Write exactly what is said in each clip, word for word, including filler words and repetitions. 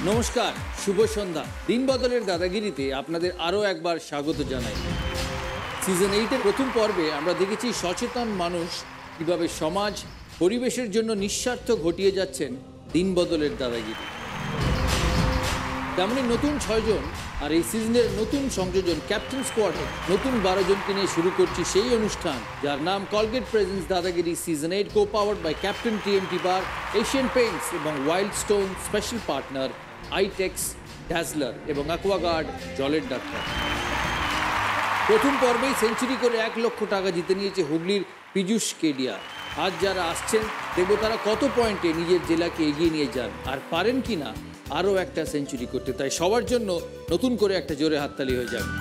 নমস্কার, শুভ সন্ধ্যা। দিন বদলের দাদাগিরিতে আপনাদের আরও একবার স্বাগত জানাই। সিজন এইটের প্রথম পর্বে আমরা দেখেছি সচেতন মানুষ কীভাবে সমাজ পরিবেশের জন্য নিঃস্বার্থ ঘটিয়ে যাচ্ছেন দিন বদলের দাদাগিরি। তেমনি নতুন ছয়জন আর এই সিজনের নতুন সংযোজন ক্যাপ্টেন স্কোয়াডে নতুন বারো জনকে নিয়ে শুরু করছি সেই অনুষ্ঠান যার নাম Colgate presents Dadagiri season eight, co powered by Captain TMT Bar, Asian Paints এবং ওয়াইল্ড স্টোন স্পেশাল পার্টনার আইটেক্স, ড্যাজলার এবং অ্যাকোয়াগার্ড জলের ডাক্তার। প্রথম পর্বেই সেঞ্চুরি করে এক লক্ষ টাকা জিতে নিয়েছে হুগলির পীযূষ কেডিয়া। আজ যারা আসছেন দেখব তারা কত পয়েন্টে নিজের জেলাকে এগিয়ে নিয়ে যান আর পারেন কি না আরও একটা সেঞ্চুরি করতে। তাই সবার জন্য নতুন করে একটা জোরে হাততালি হয়ে যাবে।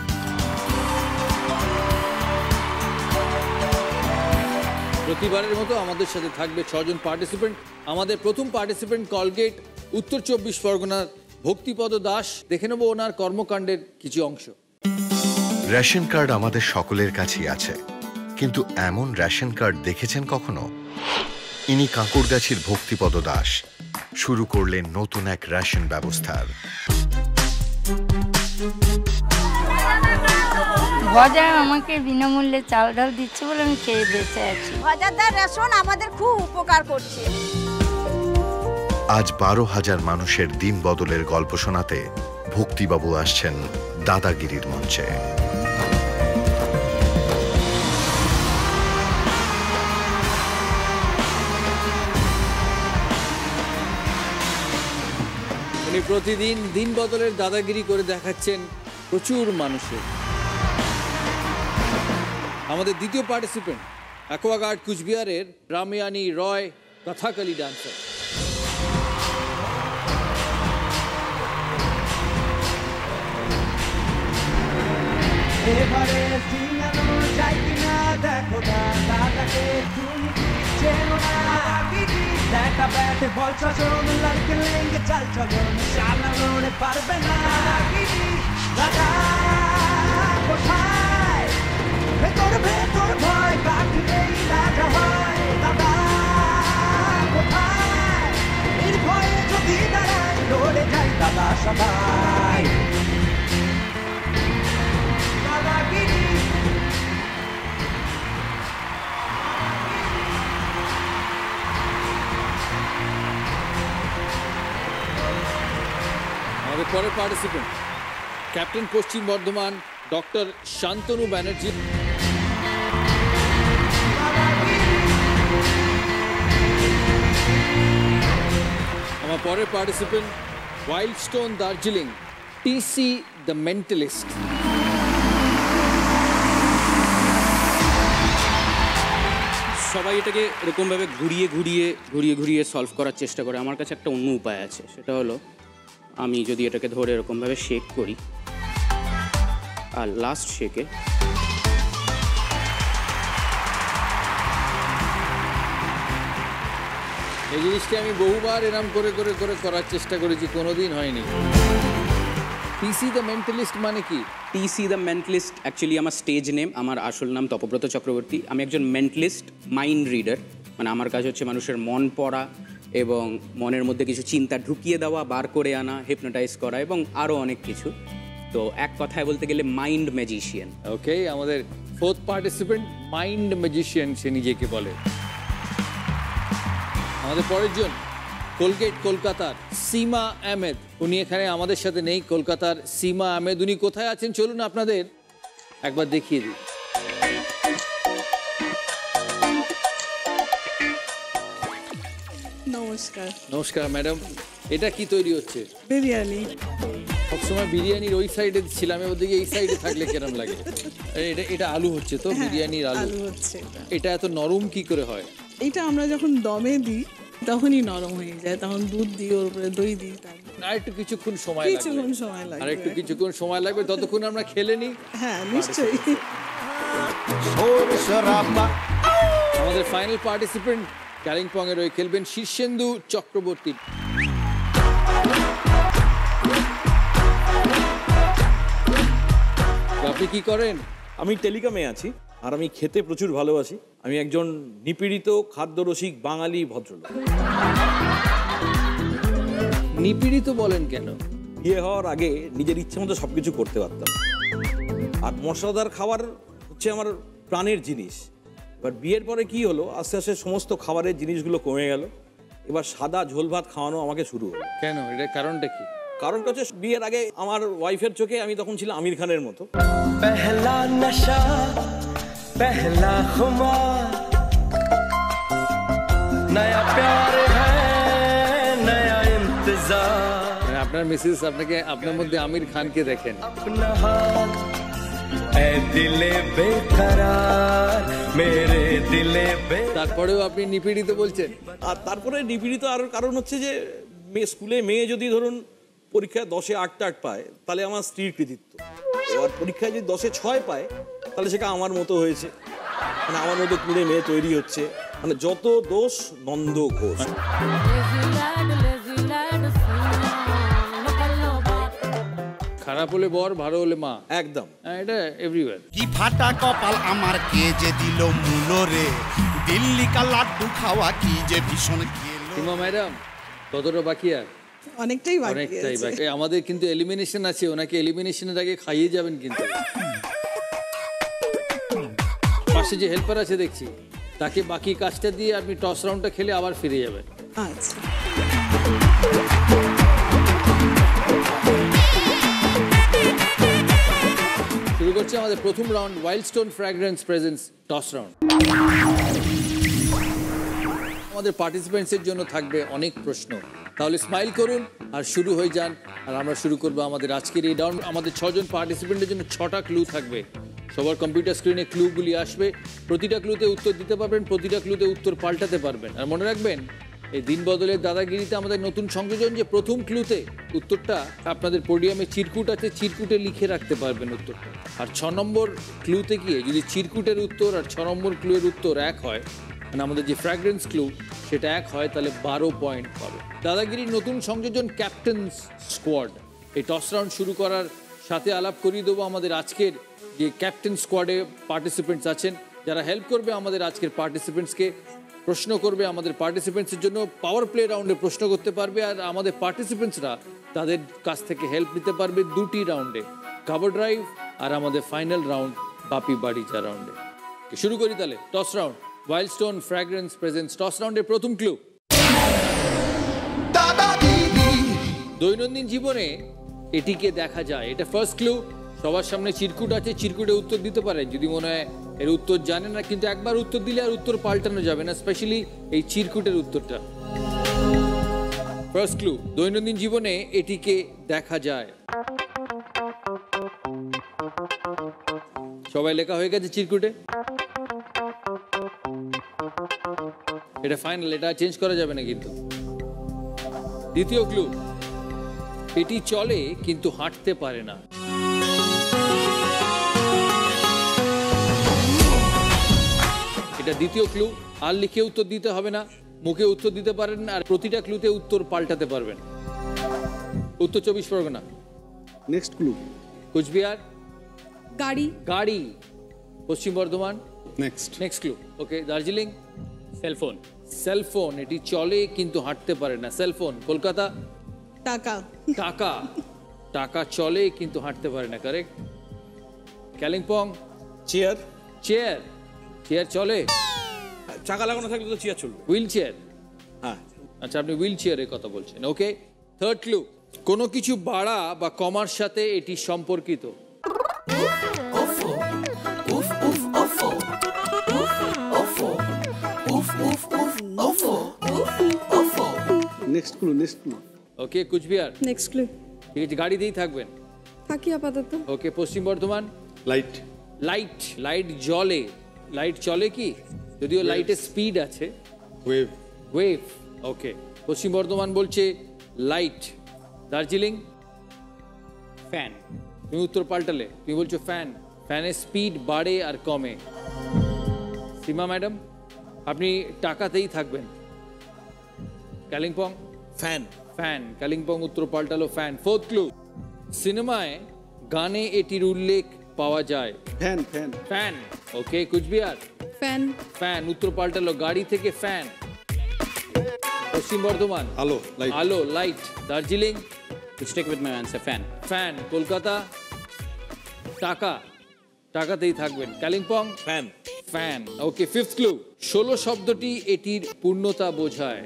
প্রতিবারের মতো আমাদের সাথে থাকবে ছজন পার্টিসিপেন্ট। আমাদের প্রথম পার্টিসিপেন্ট কলগেট উত্তর চব্বিশ পরগনার ভক্তিপদ দাস। দেখে নেব ওনার কর্মকাণ্ডের কিছু অংশ। রেশন কার্ড আমাদের সকলের কাছেই আছে, কিন্তু এমন রেশন কার্ড দেখেছেন কখনো? ইনি কাঁকুড়গাছির ভক্তিপদ দাস শুরু করলেন নতুন এক রেশন ব্যবস্থার। বাজার আমাকে বিনামূল্যে চাল ডাল দিচ্ছে বলে আমি খেয়ে বেঁচে আছি। বাজারদার রেশন আমাদের খুব উপকার করছে। আজ বারো হাজার মানুষের দিন বদলের গল্প শোনাতে ভক্তিবাবু আসছেন দাদাগিরির মঞ্চে। উনি প্রতিদিন দিন বদলের দাদাগিরি করে দেখাচ্ছেন প্রচুর মানুষের। আমাদের দ্বিতীয় পার্টিসিপেন্ট অ্যাকোয়াগার্ড কুচবিহারের রামিয়ানি রয় কথাকালি ডান্সার। এবারে সিনানো যাই কিনা দেখো দাদাকে, তুমি চেনো না দেখা ব্যাটে বল ছজন লড়কে লেঙ্গে চাল চলন সামনে পারবে না। দাদা কোথায় ভেতর ভেতর ভয় কাটলেই রাজা হয়। দাদা কোথায় নির্ভয়ে যদি দাঁড়ায় লড়ে যায় দাদা সবাই। আমাদের পরের পার্টিসিপেন্ট ক্যাপ্টেন পশ্চিম বর্ধমান ডক্টর শান্তনু ব্যানার্জি। আমার পরের participant Wild Stone Darjeeling TC the mentalist. সবাই এটাকে এরকমভাবে ঘুরিয়ে ঘুরিয়ে ঘুরিয়ে ঘুরিয়ে সলভ করার চেষ্টা করে। আমার কাছে একটা অন্য উপায় আছে, সেটা হলো আমি যদি এটাকে ধরে এরকমভাবে শেক করি আর লাস্ট শেকে এই জিনিসটা আমি বহুবার এরম করে করে করে করার চেষ্টা করেছি, কোনোদিন হয়নি। টিসি দ্য মেন্টালিস্ট মানে কি? টিসি দ্য মেন্টালিস্ট অ্যাকচুয়ালি আমার স্টেজ নেম। আমার আসল নাম তপব্রত চক্রবর্তী। আমি একজন মেন্টালিস্ট, মাইন্ড রিডার। মানে আমার কাজ হচ্ছে মানুষের মন পড়া এবং মনের মধ্যে কিছু চিন্তা ঢুকিয়ে দেওয়া, বার করে আনা, হিপনোটাইজ করা এবং আরও অনেক কিছু। তো এক কথায় বলতে গেলে মাইন্ড ম্যাজিশিয়ান। ওকে, আমাদের ফোর্থ পার্টিসিপেন্ট মাইন্ড ম্যাজিশিয়ান সে নিজেকে বলে। আমাদের পরের জন কোলগেট কলকাতার সীমা আহমেদ। উনি এখানে আমাদের সাথে নেই। কলকাতার সীমা আহমেদ, উনি কোথায় আছেন চলুন আপনাদের একবার দেখিয়ে দিই। নমস্কার। নমস্কার ম্যাডাম, এটা কি তৈরি হচ্ছে? বিরিয়ানি। সবসময় বিরিয়ানির ওই সাইডে ছিলাম, ওদিকে এই সাইডে থাকলে কেরম লাগে? এটা এটা আলু হচ্ছে তো? বিরিয়ানির আলু হচ্ছে। এটা এত নরম কি করে হয়? এটা আমরা যখন দমে দিই তখনই নরম হয়ে যায়, তখন দুধ দিই, ওর উপরে দই দিই, আর একটু কিছুক্ষণ সময় লাগবে। কিছুক্ষণ সময় লাগবে। আর একটু কিছুক্ষণ সময় লাগবে, ততক্ষণ আমরা খেলে নিই। হ্যাঁ নিশ্চয়ই। আমাদের ফাইনাল পার্টিসিপেন্ট কালিম্পং এর হয়ে খেলবেন শীর্ষেন্দু চক্রবর্তী। আপনি কি করেন? আমি টেলিকমে আছি আর আমি খেতে প্রচুর ভালোবাসি। আমি একজন নিপীড়িত খাদ্যরসিক বাঙালি ভদ্রলোক। নিপীড়িত বলেন কেন? বিয়ে হওয়ার আগে নিজের ইচ্ছে মতো সব কিছু করতে পারতাম, আর মশলাদার খাবার হচ্ছে আমার প্রাণের জিনিস। এবার বিয়ের পরে কি হলো, আস্তে আস্তে সমস্ত খাবারের জিনিসগুলো কমে গেল, এবার সাদা ঝোল ভাত খাওয়ানো আমাকে শুরু হলো। কেন, এটা কারণটা কি? কারণটা হচ্ছে বিয়ের আগে আমার ওয়াইফের চোখে আমি তখন ছিলাম আমির খানের মতো। पहला नशा पहला खुमार नया प्यार है नया इंतजार মানে আপনার মিসেস আপনাকে আপনার মধ্যে আমির খানকে দেখেন। अपना हाल ऐ दिले बेकरार मेरे दिले बे তারপরেও আপনি নিপীড়িত বলছেন। আর তারপরে নিপীড়িত আর কারণ হচ্ছে যে মেয়ে স্কুলে মেয়ে যদি ধরুন পরীক্ষায় দশে আট টাট পায় তাহলে আমার স্ত্রীর কৃতিত্ব, এবার পরীক্ষায় যদি দশে ছয় পায় তাহলে সেটা আমার মতো হয়েছে, মানে আমার মতো কুড়ে মেয়ে তৈরি হচ্ছে, মানে যত দোষ নন্দ ঘোষ। খারাপ হলে বর, ভালো হলে মা, একদম হ্যাঁ, এটা এভরিওয়্যার। কি ফাটা কপাল আমার, কে যে দিল মূলো রে, দিল্লি কা লাড্ডু খাওয়া কি যে ভীষণ গেল। সীমা ম্যাডাম কতটা বাকি? আর অনেকটাই বাকি অনেকটাই আছে। বাকি। আমাদের কিন্তু এলিমিনেশন আছে, ওনাকে এলিমিনেশনের আগে খাইয়ে যাবেন কিন্তু। পাশে যে হেল্পার আছে দেখছি, তাকে বাকি কাজটা দিয়ে আপনি টস রাউন্ডটা খেলে আবার ফিরে যাবেন। আচ্ছা, শুরু করছি আমাদের প্রথম round, Wild Stone fragrance presents toss round. আমাদের পার্টিসিপেন্টসের জন্য থাকবে অনেক প্রশ্ন, তাহলে স্মাইল করুন আর শুরু হয়ে যান। আর আমরা শুরু করবো আমাদের আজকের এই রাউন্ড। আমাদের ছজন পার্টিসিপেন্টের জন্য ছটা ক্লু থাকবে, সবার কম্পিউটার স্ক্রিনে ক্লুগুলি আসবে, প্রতিটা ক্লুতে উত্তর দিতে পারবেন, প্রতিটা ক্লুতে উত্তর পাল্টাতে পারবেন। আর মনে রাখবেন, এই দিন বদলের দাদাগিরিতে আমাদের নতুন সংযোজন, যে প্রথম ক্লুতে উত্তরটা আপনাদের পোডিয়ামে চিরকুট আছে, চিরকুটে লিখে রাখতে পারবেন উত্তরটা। আর ছ নম্বর ক্লুতে গিয়ে যদি চিরকুটের উত্তর আর ছ নম্বর ক্লুয়ের উত্তর এক হয়, মানে আমাদের যে ফ্র্যাগ্রেন্স ক্লু সেটা এক হয়, তাহলে বারো পয়েন্ট পাবে। দাদাগিরির নতুন সংযোজন ক্যাপ্টেন্স স্কোয়াড। এই টস রাউন্ড শুরু করার সাথে আলাপ করিয়ে দেবো আমাদের আজকের যে ক্যাপ্টেন স্কোয়াডে পার্টিসিপেন্টস আছেন, যারা হেল্প করবে আমাদের আজকের পার্টিসিপেন্টসকে, প্রশ্ন করবে আমাদের পার্টিসিপেন্টসের জন্য, পাওয়ার প্লে রাউন্ডে প্রশ্ন করতে পারবে, আর আমাদের পার্টিসিপেন্টসরা তাদের কাছ থেকে হেল্প নিতে পারবে দুটি রাউন্ডে, কভার ড্রাইভ আর আমাদের ফাইনাল রাউন্ড বাপি বাড়িচা রাউন্ডে। শুরু করি তাহলে toss round, Wild Stone fragrance presents toss রাউন্ডের প্রথম ক্লু। দৈনন্দিন জীবনে এটিকে দেখা যায়, এটা ফার্স্ট ক্লু। সবার সামনে চিরকুট আছে, চিরকুটে উত্তর দিতে পারেন যদি মনে হয় এর উত্তর জানেন না, কিন্তু একবার উত্তর দিলে আর উত্তর পাল্টানো যাবে না, স্পেশালি এই চিরকুটের উত্তরটা। ফার্স্ট ক্লু, দৈনন্দিন জীবনে এটিকে দেখা যায়। সবাই লেখা হয়ে গেছে চিরকুটে? এটা ফাইনাল, এটা চেঞ্জ করা যাবে না কিন্তু। দ্বিতীয় ক্লু, এটি চলে কিন্তু হাঁটতে পারে না। এটা দ্বিতীয় ক্লু, আর লিখে উত্তর দিতে হবে না, মুখে উত্তর দিতে পারেন, আর প্রতিটা ক্লুতে উত্তর পাল্টাতে পারবেন। উত্তর চব্বিশ পরগনা। Next clue, Cooch Behar. গাড়ি। গাড়ি। পশ্চিম Bardhaman. Next next clue, okay. Darjeeling. Cellphone. Cellphone, এটি চলে কিন্তু হাঁটতে পারে না। সেলফোন। কলকাতা। টাকা। টাকা। টাকা চলে কিন্তু হাঁটতে পারে না, correct. Kalimpong. Chair. Chair. Chair চলে, চাকা লাগানো থাকলে তো চেয়ার চলবে। Wheelchair. হ্যাঁ, আচ্ছা, আপনি হুইল চেয়ারের কথা বলছেন, ওকে। থার্ড ক্লু, কোনো কিছু বাড়া বা কমার সাথে এটি সম্পর্কিত। Next clue, next clue. Okay, Cooch Behar. Next clue. ঠিক আছে, গাড়িতেই থাকবেন। থাকি আপাতত। ওকে, পশ্চিম বর্ধমান। লাইট। লাইট। লাইট জ্বলে। লাইট চলে কি? যদিও লাইটের স্পিড আছে। ওয়েভ। Wave, okay. পশ্চিম বর্ধমান বলছে লাইট। দার্জিলিং। ফ্যান। তুমি উত্তর পাল্টালে, তুমি বলছো ফ্যান। ফ্যানের স্পিড বাড়ে আর কমে। সীমা ম্যাডাম, আপনি টাকাতেই থাকবেন। কালিম্পং। ফ্যান। ফ্যান। কালিম্পং উত্তর পাল্টালো ফ্যান। ফোর্থ ক্লু, সিনেমায় গানে এটির উল্লেখ পাওয়া যায়। Fan. Fan. Fan, okay. Cooch Behar. Fan. Fan উত্তর পাল্টালো গাড়ি থেকে ফ্যান। পশ্চিম বর্ধমান আলো লাইট আলো light Darjeeling stick with my answer fan fan Kolkata টাকা টাকাতেই থাকবেন Kalimpong fan fan okay fifth clue ষোলো শব্দটি এটির পূর্ণতা বোঝায়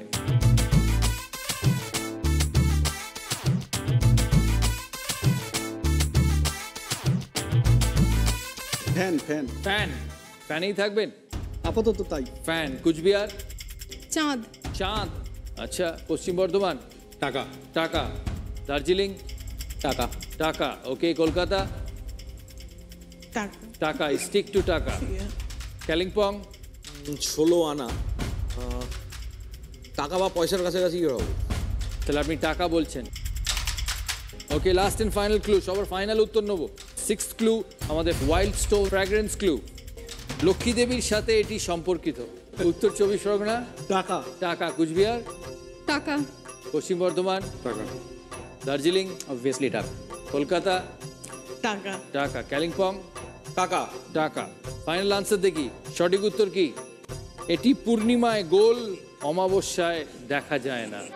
ফ্যান ফ্যান ফ্যান ফ্যানেই থাকবেন আপাতত তাই ফ্যান কুচবিহার চাঁদ চাঁদ আচ্ছা পশ্চিম বর্ধমান টাকা টাকা দার্জিলিং টাকা টাকা ওকে কলকাতা টাকা টাকা স্টিক টু টাকা কালিম্পং ষোলো আনা আহ, টাকা বা পয়সার কাছাকাছি হবে তাহলে আপনি টাকা বলছেন okay last and final clue সবার ফাইনাল উত্তর নেব সিক্সথ ক্লু আমাদের Wild Stone fragrance clue Lakshmi দেবীর সাথে এটি সম্পর্কিত উত্তর চব্বিশ পরগনা টাকা টাকা কুচবিহার টাকা পশ্চিম বর্ধমান টাকা দার্জিলিং অবভিয়াসলি টাকা কলকাতা টাকা টাকা কালিম্পং টাকা টাকা ফাইনাল আনসার দেখি সঠিক উত্তর কি এটি পূর্ণিমায় গোল অমাবস্যায় দেখা যায় না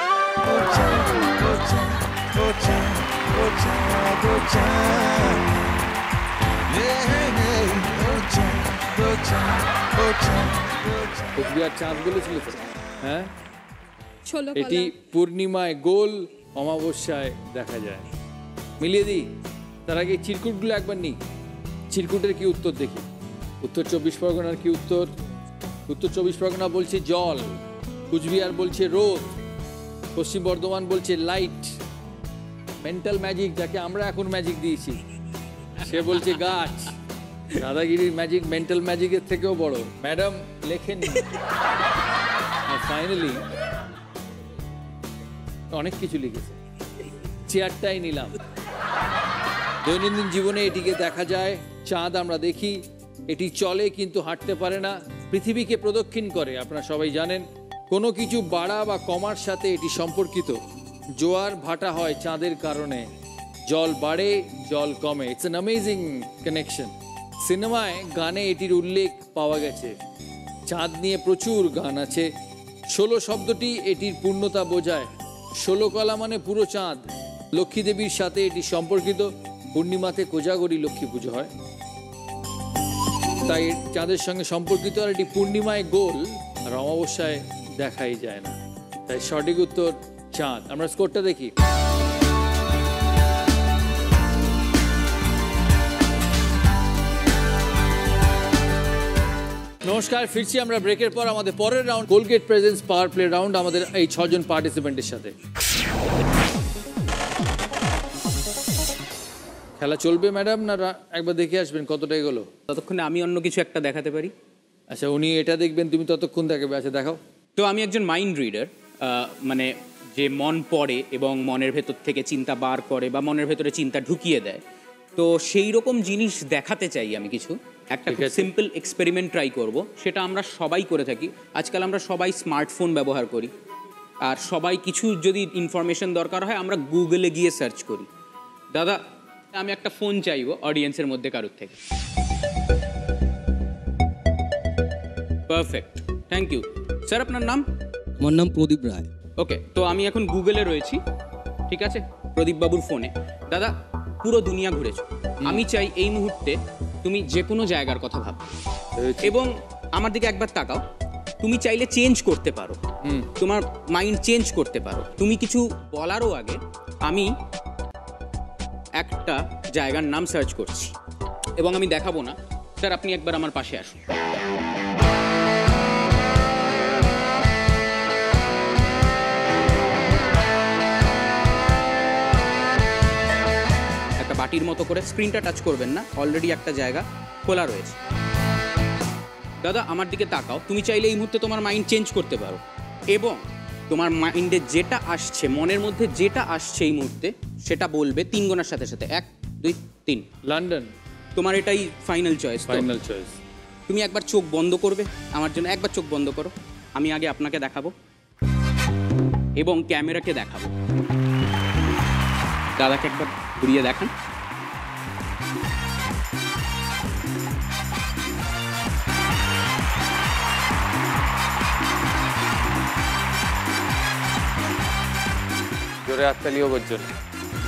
কুচবিহার চাঁদ বলেছিল তো হ্যাঁ ষোলো এটি পূর্ণিমায় গোল অমাবস্যায় দেখা যায় মিলিয়ে দিই তার আগে চিরকুটগুলো একবার নিই চিরকুটের কি উত্তর দেখি উত্তর চব্বিশ পরগনার কি উত্তর উত্তর চব্বিশ পরগনা বলছে জল কুচবিহার বলছে রোদ পশ্চিম বর্ধমান বলছে লাইট মেন্টাল ম্যাজিক যাকে আমরা এখন ম্যাজিক দিয়েছি সে বলছে গাছ দাদাগিরির ম্যাজিক মেন্টাল ম্যাজিকের থেকেও বড় ম্যাডাম লেখেন আর ফাইনালি অনেক কিছু লিখেছে চেয়ারটাই নিলাম দৈনন্দিন জীবনে এটিকে দেখা যায় চাঁদ আমরা দেখি এটি চলে কিন্তু হাঁটতে পারে না পৃথিবীকে প্রদক্ষিণ করে আপনারা সবাই জানেন কোনো কিছু বাড়া বা কমার সাথে এটি সম্পর্কিত জোয়ার ভাটা হয় চাঁদের কারণে জল বাড়ে জল কমে ইটস অ্যান অ্যামেজিং কানেকশন সিনেমায় গানে এটির উল্লেখ পাওয়া গেছে চাঁদ নিয়ে প্রচুর গান আছে ষোলো শব্দটি এটির পূর্ণতা বোঝায় ষোলো কলা মানে পুরো চাঁদ লক্ষ্মী দেবীর সাথে এটি সম্পর্কিত পূর্ণিমাতে কোজাগরী লক্ষ্মী পুজো হয় তাই চাঁদের সঙ্গে সম্পর্কিত আর এটি পূর্ণিমায় গোল আর অমাবস্যায় দেখাই যায় না তাই সঠিক উত্তর চাঁদ আমরা স্কোরটা দেখি নমস্কার ফিরছি আমরা ব্রেকের পর আমাদের পরের round Colgate presents power play round আমাদের এই ছজন পার্টিসিপেন্টের সাথে খেলা চলবে ম্যাডাম না একবার দেখে আসবেন কতটা এগোলো ততক্ষণে আমি অন্য কিছু একটা দেখাতে পারি আচ্ছা উনি এটা দেখবেন তুমি ততক্ষণ দেখাবে আচ্ছা দেখাও তো আমি একজন মাইন্ড রিডার মানে যে মন পড়ে এবং মনের ভেতর থেকে চিন্তা বার করে বা মনের ভেতরে চিন্তা ঢুকিয়ে দেয় তো সেই রকম জিনিস দেখাতে চাই আমি কিছু একটা সিম্পল এক্সপেরিমেন্ট ট্রাই করব সেটা আমরা সবাই করে থাকি আজকাল আমরা সবাই স্মার্টফোন ব্যবহার করি আর সবাই কিছু যদি ইনফরমেশন দরকার হয় আমরা গুগলে গিয়ে সার্চ করি দাদা আমি একটা ফোন চাইবো অডিয়েন্সের মধ্যে কারোর থেকে পারফেক্ট থ্যাংক ইউ স্যার আপনার নাম আমার নাম প্রদীপ রায় ওকে তো আমি এখন গুগলে রয়েছি ঠিক আছে প্রদীপ বাবুর ফোনে দাদা পুরো দুনিয়া ঘুরেছো আমি চাই এই মুহূর্তে তুমি যে কোনো জায়গার কথা ভাবো এবং আমার দিকে একবার তাকাও তুমি চাইলে চেঞ্জ করতে পারো তোমার মাইন্ড চেঞ্জ করতে পারো তুমি কিছু বলারও আগে আমি একটা জায়গার নাম সার্চ করছি এবং আমি দেখাবো না স্যার আপনি একবার আমার পাশে আসুন একটা বাটির মতো করে স্ক্রিনটা টাচ করবেন না অলরেডি একটা জায়গা খোলা রয়েছে দাদা আমার দিকে তাকাও তুমি চাইলে এই মুহূর্তে তোমার মাইন্ড চেঞ্জ করতে পারো এবং তোমার মাইন্ডে যেটা আসছে মনের মধ্যে যেটা আসছে এই মুহূর্তে সেটা বলবে তিন গোনার সাথে সাথে এক দুই তিন লন্ডন তোমার এটাই ফাইনাল চয়েস ফাইনাল চয়েস তুমি একবার চোখ বন্ধ করবে আমার জন্য একবার চোখ বন্ধ করো আমি আগে আপনাকে দেখাবো এবং ক্যামেরাকে দেখাবো দাদাকে একবার ঘুরিয়ে দেখান জোরে হাততালিও করছো না।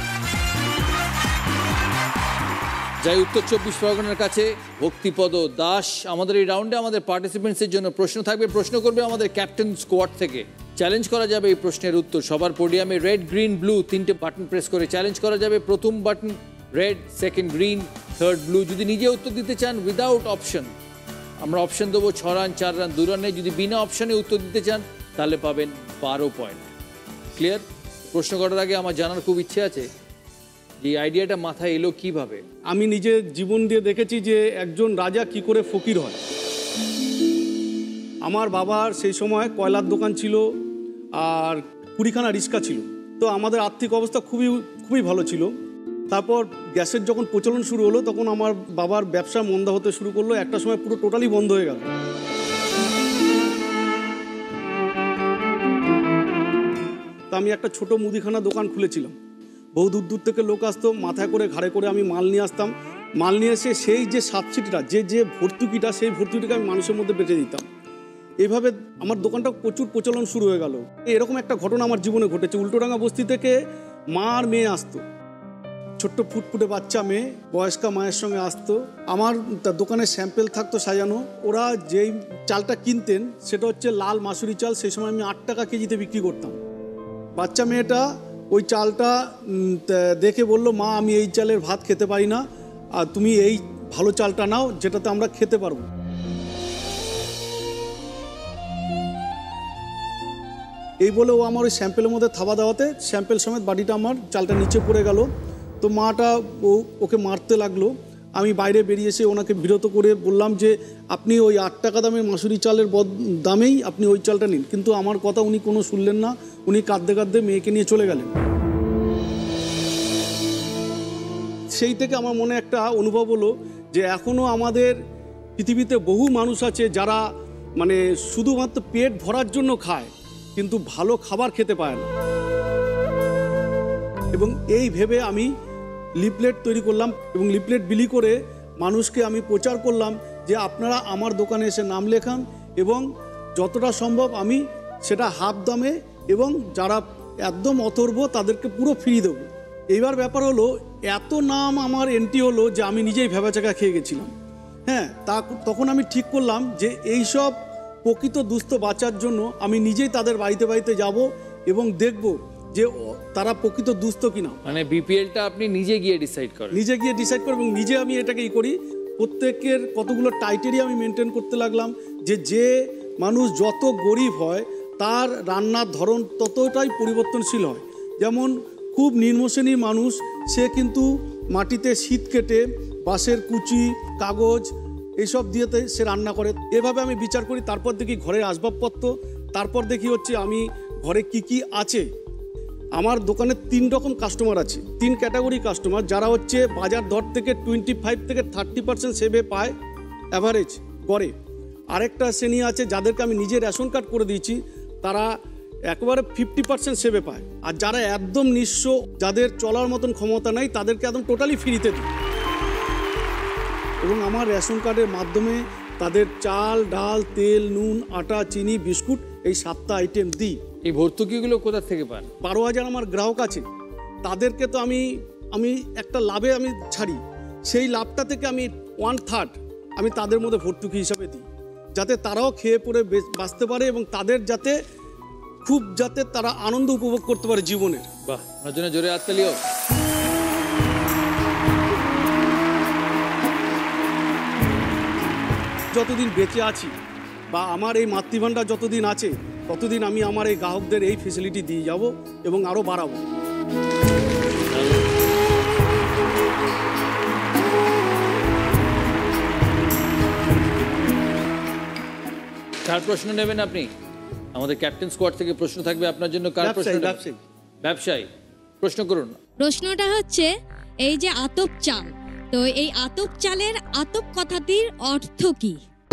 যাই উত্তর চব্বিশ পরগনার কাছে ভক্তিপদ দাস। আমাদের এই রাউন্ডে আমাদের পার্টিসিপেন্টসের জন্য প্রশ্ন থাকবে। প্রশ্ন করবে আমাদের ক্যাপ্টেন স্কোয়াড থেকে। চ্যালেঞ্জ করা যাবে এই প্রশ্নের উত্তর। সবার পোডিয়ামে রেড গ্রিন ব্লু তিনটে বাটন প্রেস করে চ্যালেঞ্জ করা যাবে। প্রথম button red, second green, third blue. যদি নিজে উত্তর দিতে চান উইদাউট অপশন, আমরা অপশন দেবো ছ রান, চার রান, দু রানে। যদি বিনা অপশনে উত্তর দিতে চান তাহলে পাবেন বারো পয়েন্ট। ক্লিয়ার? প্রশ্ন করার আগে আমার জানার খুব ইচ্ছে আছে যে আইডিয়াটা মাথায় এলো কিভাবে। আমি নিজের জীবন দিয়ে দেখেছি যে একজন রাজা কি করে ফকির হয়। আমার বাবার সেই সময় কয়লার দোকান ছিল আর কুড়িখানা রিক্সা ছিল। তো আমাদের আর্থিক অবস্থা খুবই খুবই ভালো ছিল। তারপর গ্যাসের যখন প্রচলন শুরু হলো তখন আমার বাবার ব্যবসা মন্দা হতে শুরু করলো। একটা সময় পুরো টোটালি বন্ধ হয়ে গেল। তা আমি একটা ছোট মুদিখানা দোকান খুলেছিলাম। বহু দূর দূর থেকে লোক আসতো, মাথায় করে ঘাড়ে করে আমি মাল নিয়ে আসতাম। মাল নিয়ে এসে সেই যে সাবসিডিটা, যে যে ভর্তুকিটা, সেই ভর্তুকিটাকে আমি মানুষের মধ্যে বেঁচে দিতাম। এইভাবে আমার দোকানটা প্রচুর প্রচলন শুরু হয়ে গেল। এরকম একটা ঘটনা আমার জীবনে ঘটেছে। উল্টোডাঙ্গা বস্তি থেকে মা আর মেয়ে আসতো, ছোট্ট ফুটফুটে বাচ্চা মেয়ে, বয়স্কা মায়ের সঙ্গে আসতো। আমার দোকানে স্যাম্পেল থাকতো সাজানো। ওরা যেই চালটা কিনতেন সেটা হচ্ছে লাল মাসুরি চাল। সেই সময় আমি আট টাকা কেজিতে বিক্রি করতাম। বাচ্চা মেয়েটা ওই চালটা দেখে বলল, মা আমি এই চালের ভাত খেতে পারি না, আর তুমি এই ভালো চালটা নাও যেটাতে আমরা খেতে পারবো। এই বলে ও আমার ওই স্যাম্পেলের মধ্যে থাবা দেওয়াতে স্যাম্পেল সমেত বাড়িটা আমার চালটা নিচে পড়ে গেল। তো মাটা ও ওকে মারতে লাগলো। আমি বাইরে বেরিয়ে এসে ওনাকে বিরত করে বললাম যে আপনি ওই আট টাকা দামের মাসুরি চালের বদ দামেই আপনি ওই চালটা নিন। কিন্তু আমার কথা উনি কোনো শুনলেন না। উনি কাঁদতে কাঁদতে মেয়েকে নিয়ে চলে গেলেন। সেই থেকে আমার মনে একটা অনুভব হলো যে এখনও আমাদের পৃথিবীতে বহু মানুষ আছে যারা মানে শুধুমাত্র পেট ভরার জন্য খায়, কিন্তু ভালো খাবার খেতে পায় না। এবং এই ভেবে আমি লিফলেট তৈরি করলাম এবং লিফলেট বিলি করে মানুষকে আমি প্রচার করলাম যে আপনারা আমার দোকানে এসে নাম লেখান এবং যতটা সম্ভব আমি সেটা হাফ দামে এবং যারা একদম অথর্ব তাদেরকে পুরো ফ্রি দেবো। এইবার ব্যাপার হলো এত নাম আমার এন্ট্রি হলো যে আমি নিজেই ভেবাচাকা খেয়ে গেছিলাম। হ্যাঁ, তা তখন আমি ঠিক করলাম যে এই সব প্রকৃত দুস্থ বাঁচার জন্য আমি নিজেই তাদের বাড়িতে বাড়িতে যাব এবং দেখব যে তারা প্রকৃত দুস্থ কিনা। মানে বিপিএলটা আপনি নিজে গিয়ে ডিসাইড করেন? নিজে গিয়ে ডিসাইড করব এবং নিজে আমি এটাকে ই করি। প্রত্যেকের কতগুলো টাইটেরিয়া আমি মেনটেন করতে লাগলাম যে যে মানুষ যত গরিব হয় তার রান্নার ধরন ততটাই পরিবর্তনশীল হয়। যেমন খুব নিম্ন শ্রেণীর মানুষ, সে কিন্তু মাটিতে শীত কেটে বাঁশের কুচি, কাগজ এইসব দিয়েতে সে রান্না করে। এভাবে আমি বিচার করি। তারপর দেখি ঘরের আসবাবপত্র, তারপর দেখি হচ্ছে আমি ঘরে কি কি আছে। আমার দোকানে তিন রকম কাস্টমার আছে, তিন ক্যাটাগরি কাস্টমার, যারা হচ্ছে বাজার দর থেকে টোয়েন্টি ফাইভ থেকে থার্টি পার্সেন্ট সেভে পায় অ্যাভারেজ গড়ে। আরেকটা শ্রেণী আছে যাদেরকে আমি নিজে রেশন কার্ড করে দিয়েছি, তারা একবারে ফিফটি পার্সেন্ট সেভে পায়। আর যারা একদম নিঃস্ব, যাদের চলার মতন ক্ষমতা নেই, তাদেরকে একদম টোটালি ফ্রিতে দিই। এবং আমার রেশন কার্ডের মাধ্যমে তাদের চাল, ডাল, তেল, নুন, আটা, চিনি, বিস্কুট এই সাতটা আইটেম দিই। এই ভর্তুকিগুলো কোথা থেকে পান? বারো হাজার আমার গ্রাহক আছে, তাদেরকে তো আমি আমি একটা লাভে আমি ছাড়ি। সেই লাভটা থেকে আমি ওয়ান থার্ড আমি তাদের মধ্যে ভর্তুকি হিসাবে দিই, যাতে তারাও খেয়ে পরে বাঁচতে পারে এবং তাদের যাতে খুব যাতে তারা আনন্দ উপভোগ করতে পারে জীবনের। বাহ, ওনার জন্য জোরে হাততালিও। যতদিন বেঁচে আছি বা আমার এই মাতৃভাণ্ডার যতদিন আছে ততদিন আমি আমার এই গ্রাহকদের এই ফেসিলিটি দিয়ে যাব এবং আরও বাড়াবো। কার প্রশ্ন নেবেন আপনি? আমাদের ক্যাপ্টেন স্কোয়াড থেকে প্রশ্ন থাকবে আপনার জন্য। কার প্রশ্ন? ব্যবসায়ী। ব্যবসায়ী, প্রশ্ন করুন। প্রশ্নটা হচ্ছে এই যে আতপ চাল, তো এই আতপ চালের আতপ কথাটির অর্থ কি?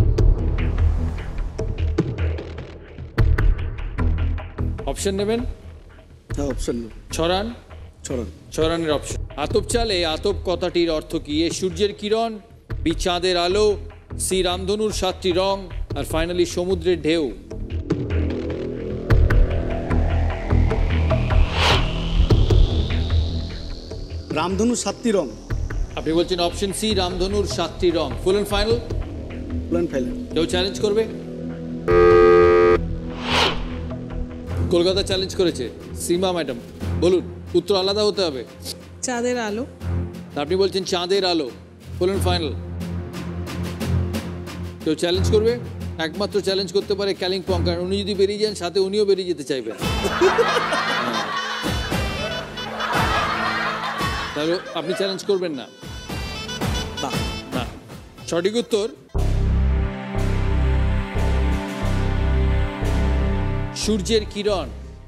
অপশন নেবেন? হ্যাঁ, অপশন। ছড়ান। ছড়ান। ছড়ানের অপশন। আতপ চালে আতপ কথাটির অর্থ কি? এ সূর্যের কিরণ, বি চাঁদের আলো, সি রামধনুর সাতটি রং, আর ফাইনালি সমুদ্রের ঢেউ। রামধনু সাতটি রং। আপনি বলছেন অপশন সি রামধনুর সাতটি রং। Full and final? Full and final. কেউ চ্যালেঞ্জ করবে? কলকাতা চ্যালেঞ্জ করেছে সীমা ম্যাডাম, বলুন উত্তর আলাদা হতে হবে। চাঁদের আলো। আপনি বলছেন চাঁদের আলো। Full and final? কেউ চ্যালেঞ্জ করবে? একমাত্র চ্যালেঞ্জ করতে পারে কালিম্পং, কারণ উনি যদি বেরিয়ে যান সাথে উনিও বেরিয়ে যেতে চাইবেন। তাহলে আপনি চ্যালেঞ্জ করবেন না? না। সঠিক উত্তর সূর্যের কিরণ।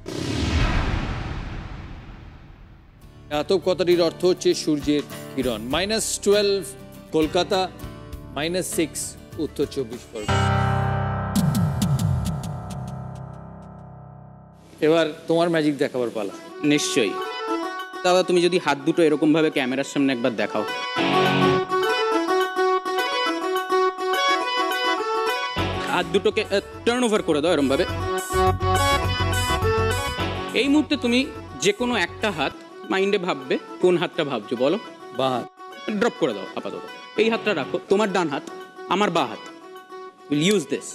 আতপ কথাটির অর্থ হচ্ছে সূর্যের কিরণ। Minus twelve Kolkata, minus six উত্তর চব্বিশ পরগনা। এবার তোমার ম্যাজিক দেখাবার পালা। নিশ্চয়ই। দাদা তুমি যদি হাত দুটো এরকম ভাবে ক্যামেরার সামনে একবার দেখাও। হাত দুটোকে টার্ন ওভার করে দাও এরকম ভাবে। এই মুহূর্তে তুমি যে কোনো একটা হাত মাইন্ডে ভাববে, কোন হাতটা ভাবছো বলো? বাঁ হাত। ড্রপ করে দাও আপাতত। এই হাতটা রাখো, তোমার ডান হাত, আমার বাঁ হাত। Will use this.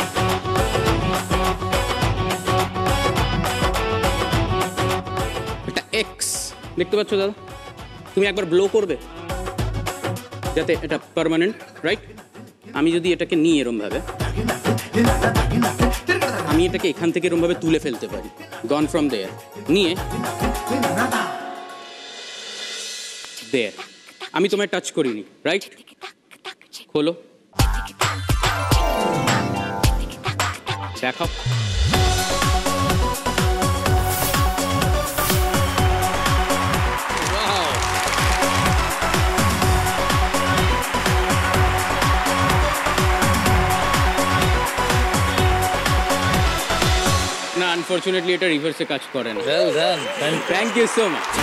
এটা এক্স দেখতে পাচ্ছ দাদা? তুমি একবার ব্লো করবে যাতে এটা পার্মানেন্ট, রাইট? আমি যদি এটাকে নিয়ে এরম ভাবে, আমি এটাকে এখান থেকে এরম ভাবে তুলে ফেলতে পারি, গন ফ্রম দেয়ার, নিয়ে দেয়ার। আমি তোমায় টাচ করিনি, রাইট? খোলো, দেখাও। না, আনফরচুনেটলি এটা রিভার্সে কাজ করে না। Well done. Thank you so much.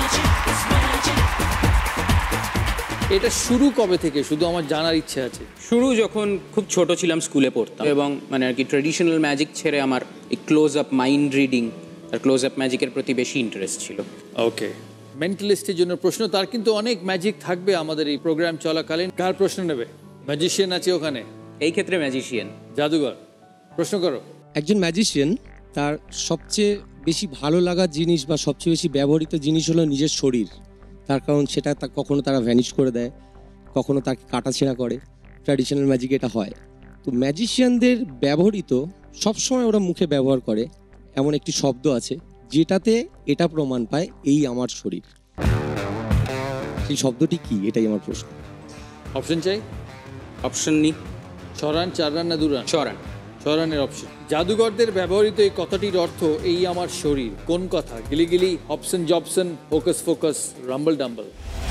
এটা শুরু কবে থেকে শুধু আমার জানার ইচ্ছে আছে। শুরু যখন খুব ছোট ছিলাম, স্কুলে পড়তাম, এবং মানে আর কি ট্রেডিশনাল ম্যাজিক ছেড়ে আমার এই ক্লোজ আপ মাইন্ড রিডিং আর ক্লোজ আপ ম্যাজিকের প্রতি বেশি ইন্টারেস্ট ছিল। ওকে, মেন্টালিস্টের জন্য প্রশ্ন, তার কিন্তু অনেক ম্যাজিক থাকবে আমাদের এই প্রোগ্রাম চলাকালীন। কার প্রশ্ন নেবে? ম্যাজিশিয়ান আছে ওখানে, এই ক্ষেত্রে ম্যাজিশিয়ান, জাদুঘর। প্রশ্ন করো। একজন ম্যাজিশিয়ান তার সবচেয়ে বেশি ভালো লাগার জিনিস বা সবচেয়ে বেশি ব্যবহৃত জিনিস হলো নিজের শরীর। তার কারণ সেটা তা কখনো তারা ভ্যানিশ করে দেয়, কখনো তাকে কাটাছেঁড়া করে। ট্র্যাডিশনাল ম্যাজিক এটা হয়। তো ম্যাজিশিয়ানদের ব্যবহৃত সবসময় ওরা মুখে ব্যবহার করে এমন একটি শব্দ আছে যেটাতে এটা প্রমাণ পায়, এই আমার শরীর। সেই শব্দটি কি? এটাই আমার প্রশ্ন। অপশন চাই? অপশন নি। ছরান, চার রান না দু রান? ছরান। ছরানের অপশন। জাদুঘরদের ব্যবহৃত এই কথাটির অর্থ এই আমার শরীর কোন কথা? গিলিগিলি, Hobson Jobson, hocus focus, rumble dumble.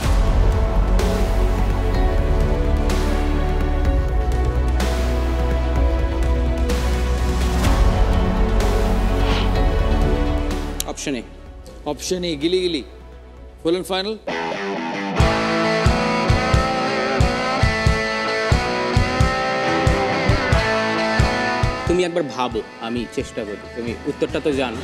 Option A. Option A গিলিগিলি। Full and final? তুমি একবার ভাবো, আমি চেষ্টা করি। তুমি উত্তরটা তো জানো।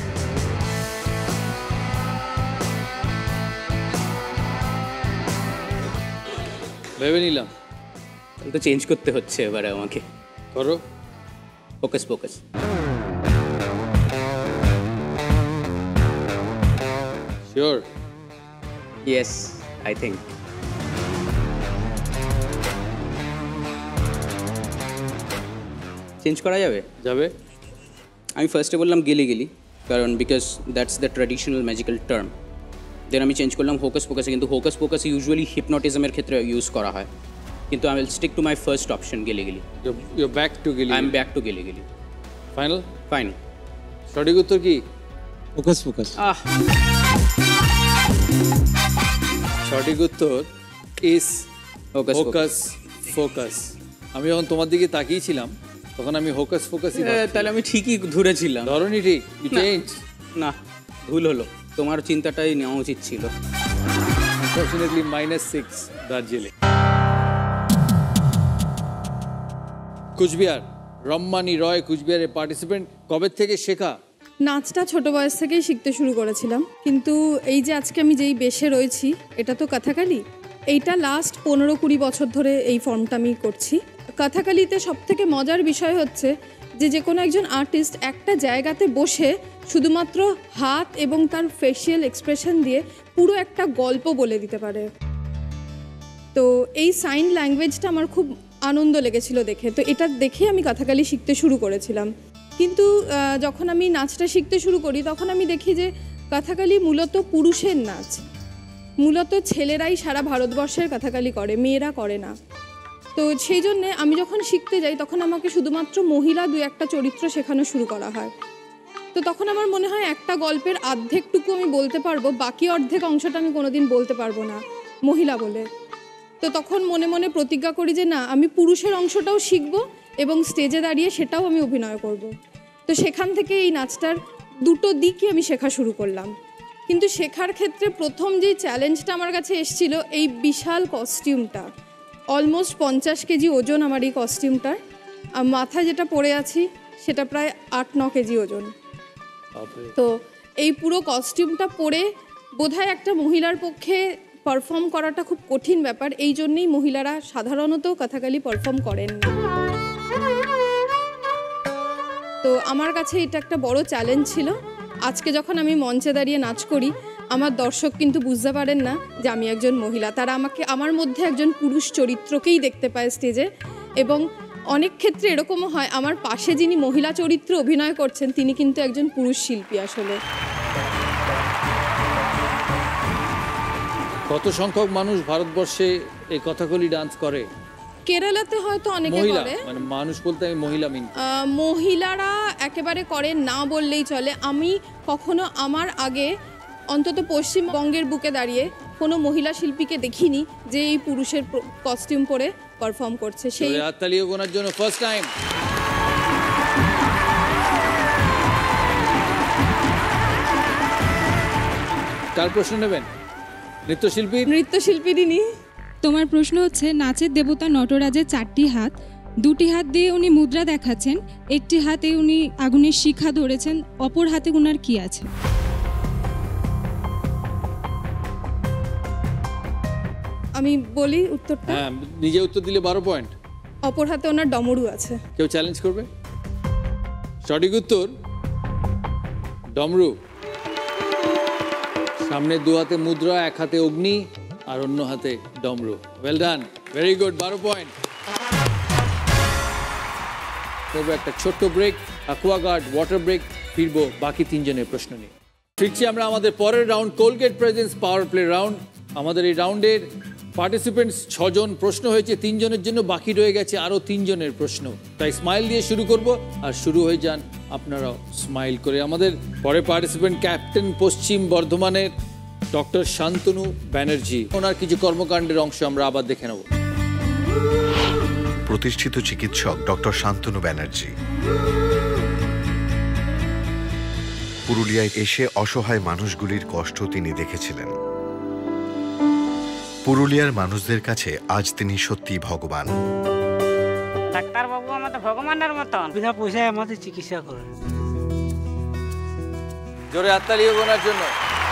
ভেবে নিলাম। তো চেঞ্জ করতে হচ্ছে এবারে আমাকে। করো। Focus focus. Sure? Yes, I think. Change করা যাবে? যাবে। আমি ফার্স্টে বললাম গিলি গিলি, কারণ because that's the traditional magical term. Then আমি চেঞ্জ করলাম হোকাস ফোকাসে, কিন্তু হোকাস ফোকাস ইউজুয়ালি হিপনোটিজমের ক্ষেত্রে ইউজ করা হয়। কিন্তু I will stick to my first option, গিলি গিলি। ইউ ব্যাক টু গিলি? আই এম ব্যাক টু গিলি গিলি। ফাইনাল? ফাইনাল। সঠিক উত্তর কি? Focus focus. আহ, সঠিক উত্তর ইস হোকাস হোকাস ফোকাস। আমি যখন তোমার দিকে তাকিয়েছিলাম তখন আমি হোকাস ফোকাসই। তাহলে আমি ঠিকই ধরেছিলাম। ধরনি ঠিক? You change? না, ভুল হলো। তোমার চিন্তাটাই নেওয়া উচিত ছিল। Unfortunately minus six Darjeeling. Cooch Behar, Rammani Roy কুচবিহারের পার্টিসিপেন্ট। কবে থেকে শেখা? নাচটা ছোট বয়স থেকেই শিখতে শুরু করেছিলাম, কিন্তু এই যে আজকে আমি যেই বেশে রয়েছি এটা তো কথাকালি। এইটা লাস্ট পনেরো কুড়ি বছর ধরে এই ফর্মটা আমি করছি। কথাকালিতে সবথেকে মজার বিষয় হচ্ছে যে যে কোনো একজন আর্টিস্ট একটা জায়গাতে বসে শুধুমাত্র হাত এবং তার ফেশিয়াল এক্সপ্রেশন দিয়ে পুরো একটা গল্প বলে দিতে পারে। তো এই সাইন ল্যাঙ্গুয়েজটা আমার খুব আনন্দ লেগেছিল দেখে, তো এটা দেখে আমি কথাকালি শিখতে শুরু করেছিলাম। কিন্তু যখন আমি নাচটা শিখতে শুরু করি তখন আমি দেখি যে কথাকালি মূলত পুরুষের নাচ, মূলত ছেলেরাই সারা ভারতবর্ষের কথাকালি করে, মেয়েরা করে না। তো সেই জন্যে আমি যখন শিখতে যাই তখন আমাকে শুধুমাত্র মহিলা দু একটা চরিত্র শেখানো শুরু করা হয়। তো তখন আমার মনে হয় একটা গল্পের অর্ধেকটুকু আমি বলতে পারবো, বাকি অর্ধেক অংশটা আমি কোনোদিন বলতে পারবো না মহিলা বলে। তো তখন মনে মনে প্রতিজ্ঞা করি যে না, আমি পুরুষের অংশটাও শিখবো এবং স্টেজে দাঁড়িয়ে সেটাও আমি অভিনয় করব। তো সেখান থেকে এই নাচটার দুটো দিকই আমি শেখা শুরু করলাম। কিন্তু শেখার ক্ষেত্রে প্রথম যেই চ্যালেঞ্জটা আমার কাছে এসেছিল এই বিশাল কস্টিউমটা, অলমোস্ট পঞ্চাশ কেজি ওজন আমার এই কস্টিউমটার, আর মাথায় যেটা পরে আছি সেটা প্রায় আট ন কেজি ওজন। তো এই পুরো কস্টিউমটা পরে বোধহয় একটা মহিলার পক্ষে পারফর্ম করাটা খুব কঠিন ব্যাপার, এই জন্যেই মহিলারা সাধারণত কথাকালি পারফর্ম করেন না। তো আমার কাছে এটা একটা বড় চ্যালেঞ্জ ছিল। আজকে যখন আমি মঞ্চে দাঁড়িয়ে নাচ করি আমার দর্শক কিন্তু বুঝতে পারেন না যে আমি একজন মহিলা, তারা আমাকে আমার মধ্যে একজন পুরুষ চরিত্রকেই দেখতে পায় স্টেজে। এবং অনেক ক্ষেত্রে এরকমও হয় আমার পাশে যিনি মহিলা চরিত্র অভিনয় করছেন তিনি কিন্তু একজন পুরুষ শিল্পী আসলে। কত সংখ্যক মানুষ ভারতবর্ষে এই কথাকলি ডান্স করে? কেরালাতে হয়তো অনেকে করে, মানে মানুষ বলতে আমি মহিলা মিন মহিলারা একেবারে করে না বললেই চলে। আমি কখনো আমার আগে অন্তত পশ্চিমবঙ্গের বুকে দাঁড়িয়ে কোনো মহিলা শিল্পীকে দেখিনি যে এই পুরুষের কস্টিউম পরে পারফর্ম করছে। সেই হাততালিও গোনার জন্য ফার্স্ট টাইম। কার প্রশ্ন নেবেন? নৃত্যশিল্পী নৃত্যশিল্পীরিনি। তোমার প্রশ্ন হচ্ছে নাচের দেবতা নটরাজের চারটি হাত, দুটি হাত দিয়ে উনি মুদ্রা দেখাচ্ছেন, একটি হাতে উনি আগুনের শিখা ধরেছেন, অপর হাতে উনার কি আছে? আমি বলি উত্তরটা? হ্যাঁ, নিজে উত্তর দিলে বারো পয়েন্ট। অপর হাতে ওনার ডমরু আছে। কেউ চ্যালেঞ্জ করবে? সঠিক উত্তর ডমরু। সামনে দু হাতে মুদ্রা, এক হাতে অগ্নি আর অন্য হাতে ডমরু। ওয়েল ডান, ভেরি গুড, বারো পয়েন্ট। তবে একটা ছোট্ট ব্রেক, অ্যাকোয়াগার্ড ওয়াটার ব্রেক, ফিরবো বাকি তিনজনের প্রশ্ন নিয়ে। ফিরছি আমরা আমাদের পরের round, Colgate presents power play round. আমাদের এই রাউন্ডের পার্টিসিপেন্টস ছজন, প্রশ্ন হয়েছে তিনজনের জন্য, বাকি রয়ে গেছে আরও তিনজনের প্রশ্ন। তাই স্মাইল দিয়ে শুরু করব, আর শুরু হয়ে যান আপনারাও স্মাইল করে। আমাদের পরে পার্টিসিপেন্ট ক্যাপ্টেন পশ্চিম বর্ধমানের ডক্টর শান্তনু ব্যানার্জি, ওনার কিছু কর্মকাণ্ডের অংশ আমরা আবার দেখে নেব। প্রতিষ্ঠিত চিকিৎসক ডক্টর শান্তনু ব্যানার্জি পুরুলিয়ায় এসে অসহায় মানুষগুলির কষ্ট তিনি দেখেছিলেন। পুরুলিয়ার মানুষদের কাছে আজ তিনি সত্যি ভগবান। ডাক্তারবাবু আমাদের ভগবানের মতন, বিনা পয়সায় আমাদের চিকিৎসা করেন। জোরে হাততালিও গোনার জন্য।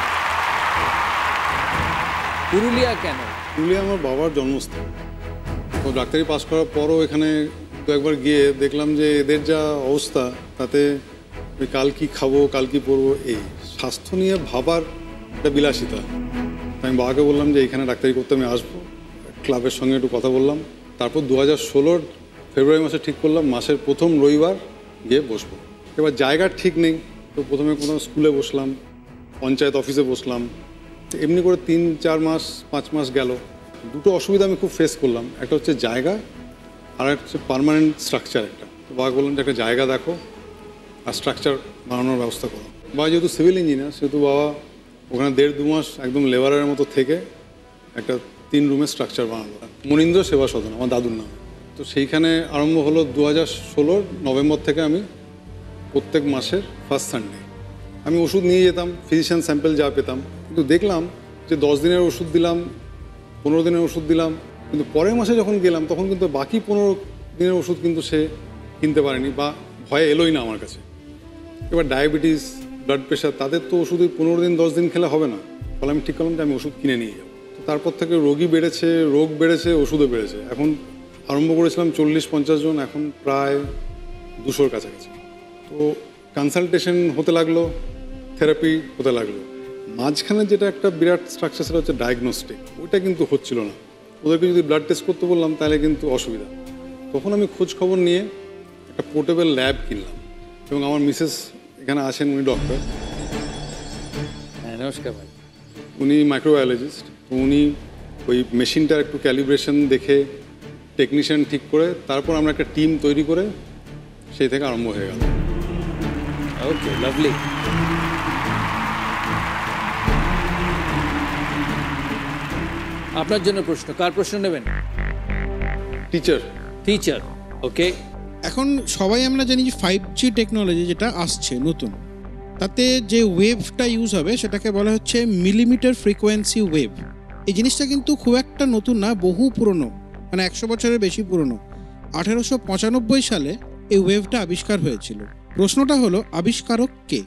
পুরুলিয়া কেন? পুরুলিয়া আমার বাবার জন্মস্থান। তো ডাক্তারি পাস করার পরও এখানে তো একবার গিয়ে দেখলাম যে এদের যা অবস্থা, তাতে কাল কি খাবো, কাল কি পরবো, এই স্বাস্থ্য নিয়ে ভাবার একটা বিলাসিতা। আমি বাবাকে বললাম যে এখানে ডাক্তারি করতে আমি আসবো, ক্লাবের সঙ্গে একটু কথা বললাম। তারপর দু হাজার ষোলোর ফেব্রুয়ারি মাসে ঠিক করলাম মাসের প্রথম রবিবার গিয়ে বসবো। এবার জায়গার ঠিক নেই, তো প্রথমে কোথাও স্কুলে বসলাম, পঞ্চায়েত অফিসে বসলাম, এমনি করে তিন চার মাস পাঁচ মাস গেল। দুটো অসুবিধা আমি খুব ফেস করলাম, একটা হচ্ছে জায়গা আর একটা হচ্ছে পার্মানেন্ট স্ট্রাকচার। একটা তো বাবা বললাম যে একটা জায়গা দেখো আর স্ট্রাকচার বানানোর ব্যবস্থা করো। বাবা যেহেতু সিভিল ইঞ্জিনিয়ার, সেহেতু বাবা ওখানে দেড় দু মাস একদম লেবারের মতো থেকে একটা তিন রুমের স্ট্রাকচার বানালো, মনীন্দ্র সেবা সদন আমার দাদুর নামে। তো সেইখানে আরম্ভ হলো দু হাজার ষোলোর নভেম্বর থেকে। আমি প্রত্যেক মাসের ফার্স্ট সানডে আমি ওষুধ নিয়ে যেতাম, ফিজিশিয়ান স্যাম্পেল যা পেতাম। কিন্তু দেখলাম যে দশ দিনের ওষুধ দিলাম, পনেরো দিনের ওষুধ দিলাম, কিন্তু পরের মাসে যখন গেলাম তখন কিন্তু বাকি পনেরো দিনের ওষুধ কিন্তু সে কিনতে পারেনি বা ভয়ে এলোই না আমার কাছে। এবার ডায়াবেটিস, ব্লাড প্রেশার, তাদের তো ওষুধ পনেরো দিন দশ দিন খেলে হবে না। ফলে আমি ঠিক করলাম যে আমি ওষুধ কিনে নিয়ে যাবো। তো তারপর থেকে রোগী বেড়েছে, রোগ বেড়েছে, ওষুধও বেড়েছে। এখন আরম্ভ করেছিলাম চল্লিশ পঞ্চাশ জন, এখন প্রায় দুশোর কাছাকাছি। তো কনসালটেশন হতে লাগলো, থেরাপি হতে লাগলো। মাঝখানে যেটা একটা বিরাট স্ট্রাকচার, সেটা হচ্ছে ডায়াগনস্টিক। ওইটা কিন্তু হচ্ছিল না। ওদেরকে যদি ব্লাড টেস্ট করতে বললাম তাহলে কিন্তু অসুবিধা। তখন আমি খোঁজ খবর নিয়ে একটা পোর্টেবল ল্যাব কিনলাম, এবং আমার মিসেস এখানে আসেন, উনি ডক্টর। হ্যাঁ, নমস্কার ভাই। উনি মাইক্রোবায়োলজিস্ট। তো উনি ওই মেশিনটার একটু ক্যালিব্রেশন দেখে, টেকনিশিয়ান ঠিক করে, তারপর আমরা একটা টিম তৈরি করে সেই থেকে আরম্ভ হয়ে গেল। Okay, lovely. আপনার জন্য প্রশ্ন, কার প্রশ্ন নেবেন? টিচার। Teacher, okay. এখন সবাই আমরা জানি যে ফাইভ জি টেকনোলজি যেটা আসছে নতুন, তাতে যে ওয়েভটা ইউজ হবে সেটাকে বলা হচ্ছে মিলিমিটার ফ্রিকোয়েন্সি ওয়েভ। এই জিনিসটা কিন্তু খুব একটা নতুন না, বহু পুরনো, মানে একশো বছরের বেশি পুরনো। আঠেরোশো পঁচানব্বই সালে এই ওয়েভটা আবিষ্কার হয়েছিল। প্রশ্নটা হলো আবিষ্কারক কে?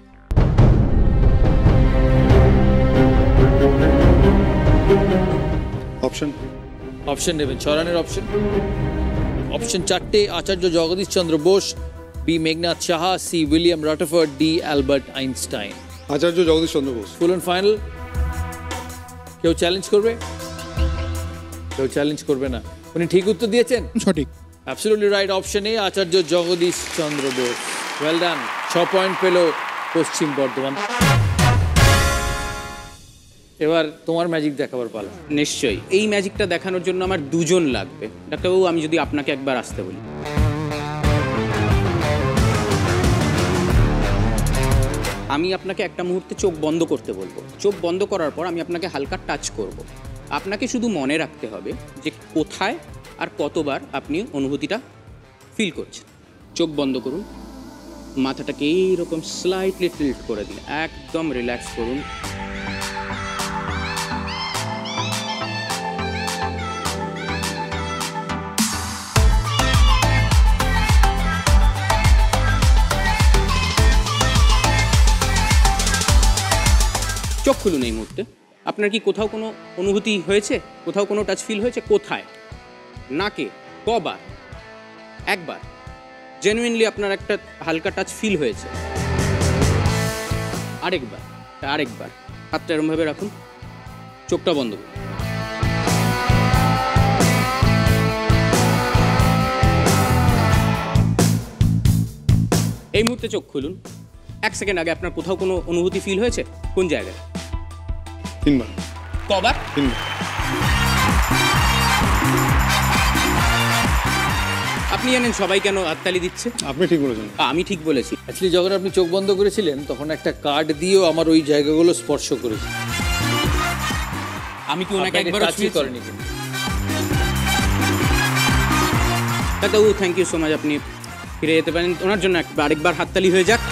অপশন অপশন নেবেন, ছড়ানের অপশন। অপশন চারটে: Acharya Jagadish Chandra Bose, B Meghnad Saha, C William Rutherford, D Albert Einstein. Acharya Jagadish Chandra Bose. Full and final? কেউ চ্যালেঞ্জ করবে? কেউ চ্যালেঞ্জ করবে না। উনি ঠিক উত্তর দিয়েছেন? সঠিক, absolutely right. Option A, Acharya Jagadish Chandra Bose. Well done. ছ পয়েন্ট পেল পশ্চিম বর্ধমান। এবার তোমার ম্যাজিক দেখাবার পালা। নিশ্চয়ই। এই ম্যাজিকটা দেখানোর জন্য আমার দুজন লাগবে। ডাক্তারবাবু, আমি যদি আপনাকে একবার আসতে বলি। আমি আপনাকে একটা মুহূর্তে চোখ বন্ধ করতে বলবো। চোখ বন্ধ করার পর আমি আপনাকে হালকা টাচ করব। আপনাকে শুধু মনে রাখতে হবে যে কোথায় আর কতবার আপনি অনুভূতিটা ফিল করছেন। চোখ বন্ধ করুন, মাথাটাকে এইরকম স্লাইটলি টিল্ট করে দিন, একদম রিল্যাক্স করুন। চোখ খুলুন এই মুহূর্তে। আপনার কি কোথাও কোনো অনুভূতি হয়েছে? কোথাও কোনো টাচ ফিল হয়েছে? কোথায়? নাকে? কবার? একবার? জেনুইনলি আপনার একটা হালকা টাচ ফিল হয়েছে? আরেকবার? আরেকবার? হাতটা এরমভাবে রাখুন, চোখটা বন্ধ করুন। এই মুহূর্তে চোখ খুলুন। এক সেকেন্ড আগে আপনার কোথাও কোনো অনুভূতি ফিল হয়েছে? কোন জায়গায়? তিনবার। কবার? তিনবার। আপনি জানেন সবাই কেন হাততালি দিচ্ছে? আপনি ঠিক বলেছেন। আমি ঠিক বলেছি। অ্যাকচুয়ালি যখন আপনি চোখ বন্ধ করেছিলেন তখন একটা কার্ড দিয়েও আমার ওই জায়গাগুলো স্পর্শ করেছে। আমি কি ওনাকে একবার টাচই করেনি? ডাক্তারবাবু, থ্যাংক ইউ সো মাচ। আপনি ফিরে যেতে পারেন। ওনার জন্য আরেকবার হাততালি হয়ে যাক।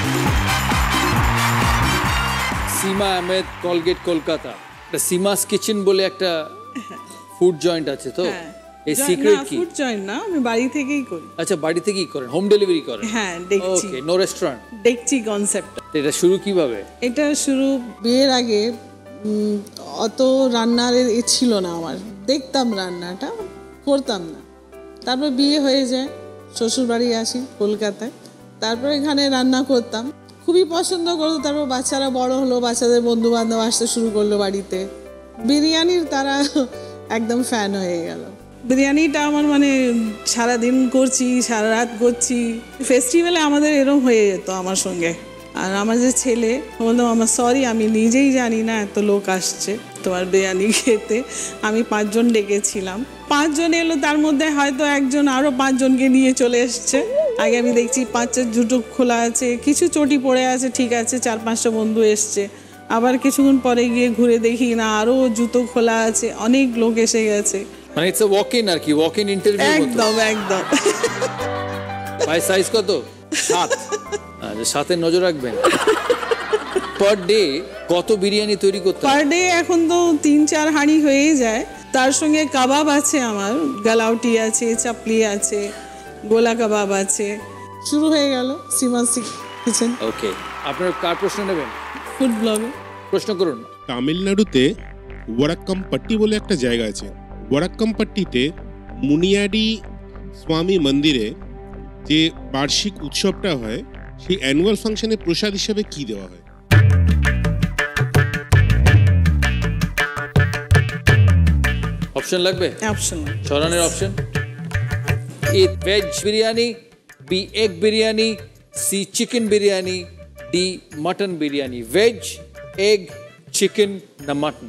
সীমা আহমেদ, কলগেট, কলকাতা। সীমাস কিচেন বলে একটা ফুড জয়েন্ট আছে, তো এই সিক্রেট কি? ফুড জয়েন্ট না, আমি বাড়ি থেকেই করি। আচ্ছা, বাড়ি থেকেই করেন? হোম ডেলিভারি করেন? হ্যাঁ, দেখছি। Okay, no restaurant? দেখছি কনসেপ্ট। এটা শুরু কিভাবে? এটা শুরু বিয়ের আগে অত রান্নার এ ছিল না আমার, দেখতাম রান্নাটা, করতাম না। তারপর বিয়ে হয়ে যায়, শ্বশুর বাড়ি আসি কলকাতায়, তারপর এখানে রান্না করতাম, খুবই পছন্দ করতো। তারপর বাচ্চারা বড় হলো, বাচ্চাদের বন্ধু বান্ধব আসতে শুরু করলো বাড়িতে, বিরিয়ানির তারা একদম ফ্যান হয়ে গেল। বিরিয়ানিটা আমার মানে সারাদিন করছি, সারা রাত করছি। ফেস্টিভ্যালে আমাদের এরকম হয়ে যেত আমার সঙ্গে। আর আমার যে ছেলে, বললাম আমার সরি, আমি নিজেই জানি না এত লোক আসছে তোমার বিরিয়ানি খেতে। আমি পাঁচজন ডেকেছিলাম, পাঁচজন এলো, তার মধ্যে হয়তো একজন আরও পাঁচজনকে নিয়ে চলে এসছে। আগে আমি দেখছি পাঁচটা জুতো খোলা আছে, কিছু চটি পড়ে আছে, ঠিক আছে, চার পাঁচটা বন্ধু এসছে। আবার কিছুক্ষণ পরে গিয়ে ঘুরে দেখি না, আরও জুতো খোলা আছে, অনেক লোক এসে গেছে। মানে ইটস আ ওয়াক ইন আর কি, ওয়াক ইন ইন্টারভিউ মতো। একদম একদম। পায়ের সাইজ কত? সাত। আচ্ছা, সাতের নজর রাখবেন। পার ডে কত বিরিয়ানি তৈরি করতে? পার ডে এখন তো তিন চার হাঁড়ি হয়ে যায়। তার সঙ্গে কাবাব আছে আমার, গালাউটি আছে, চাপলি আছে, গোলা কাবাব আছে। শুরু হয়ে গেল সীমা দেখেছেন। ওকে, আপনারা কার প্রশ্ন নেবেন? ফুড ব্লগে প্রশ্ন করুন। তামিলনাড়ুতে ওয়ারাক্কামপট্টি বলে একটা জায়গা আছে। ওয়ারাক্কামপট্টিতে মুনিয়াডি স্বামী মন্দিরে যে বার্ষিক উৎসবটা হয়, সেই অ্যানুয়াল ফাংশনে প্রসাদ হিসেবে কি দেওয়া হয়? অপশন লাগবে? অপশন ছড়ানোর option. A veg biryani, B egg biryani, C chicken biryani, D mutton biryani. Veg, egg, chicken না mutton?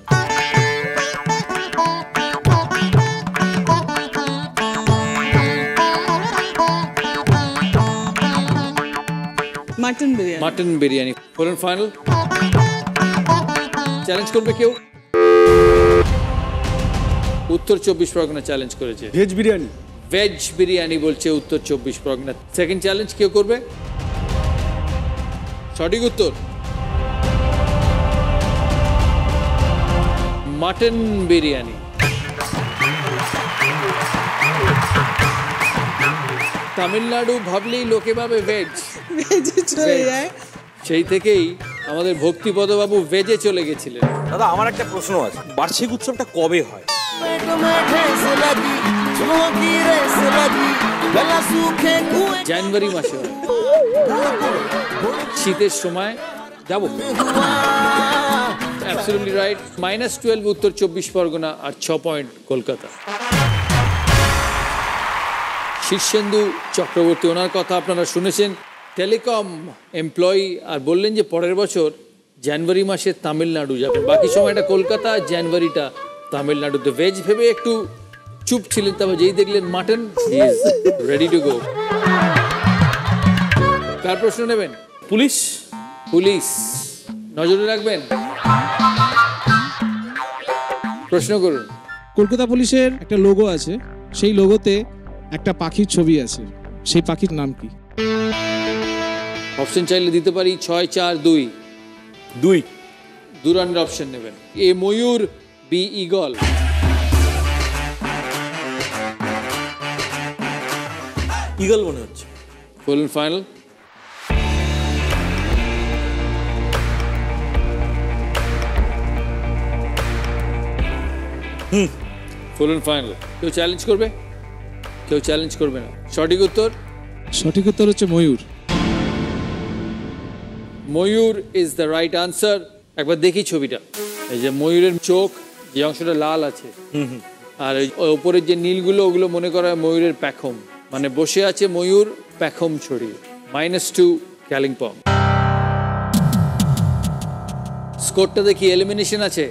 Mutton biryani. Mutton biryani. বলুন ফাইনাল। চ্যালেঞ্জ করবে কেউ? উত্তর চব্বিশ পরগনা চ্যালেঞ্জ করেছে। ভেজ বিরিয়ানি। ভেজ বিরিয়ানি বলছে উত্তর চব্বিশ পরগনা। সেকেন্ড চ্যালেঞ্জ কেউ করবে? সঠিক উত্তর মাটন বিরিয়ানি। তামিলনাড়ু ভাবলেই লোকে ভাবে ভেজ, ভেজে চলে যায়। সেই থেকেই আমাদের ভক্তিপদবাবু ভেজে চলে গেছিলেন। দাদা, আমার একটা প্রশ্ন আছে, বার্ষিক উৎসবটা কবে হয়? জানুয়ারি মাসে হয়, শীতের সময়। যাবো? Absolutely right. মাইনাস টুয়েলভ উত্তর চব্বিশ পরগনা আর ছ পয়েন্ট কলকাতা। শীর্ষেন্দু চক্রবর্তী, ওনার কথা আপনারা শুনেছেন, টেলিকম এমপ্লয়ি, আর বললেন যে পরের বছর জানুয়ারি মাসে তামিলনাড়ু যাবেন, বাকি সময়টা কলকাতা, জানুয়ারিটা তামিলনাড়ুতে। ভেজ ভেবে একটু চুপ ছিলেন, তবে যেই দেখলেন mutton, he is ready to go. কার প্রশ্ন নেবেন? পুলিশ। পুলিশ নজরে রাখবেন। প্রশ্ন করুন। কলকাতা পুলিশের একটা লোগো আছে, সেই লোগোতে একটা পাখির ছবি আছে, সেই পাখির নাম কি? অপশন চাইলে দিতে পারি। ছয়, চার, দুই। দুই। দু রানের অপশন নেবেন। এ ময়ূর, বি ঈগল। ঈগল মনে হচ্ছে। বলুন ফাইনাল। হুম, বলুন ফাইনাল। কেউ চ্যালেঞ্জ করবে? কেউ চ্যালেঞ্জ করবে না। সঠিক উত্তর? সঠিক উত্তর হচ্ছে ময়ূর। ময়ূর ইজ দ্য রাইট আনসার। একবার দেখি ছবিটা। এই যে ময়ূরের চোখ, যে অংশটা লাল আছে, আর ওপরের যে নীলগুলো, ওগুলো মনে করা হয় ময়ূরের প্যাখম, মানে বসে আছে ময়ূর প্যাখম ছড়িয়ে। Minus two Kalimpong. স্কোরটা দেখি, এলিমিনেশন আছে।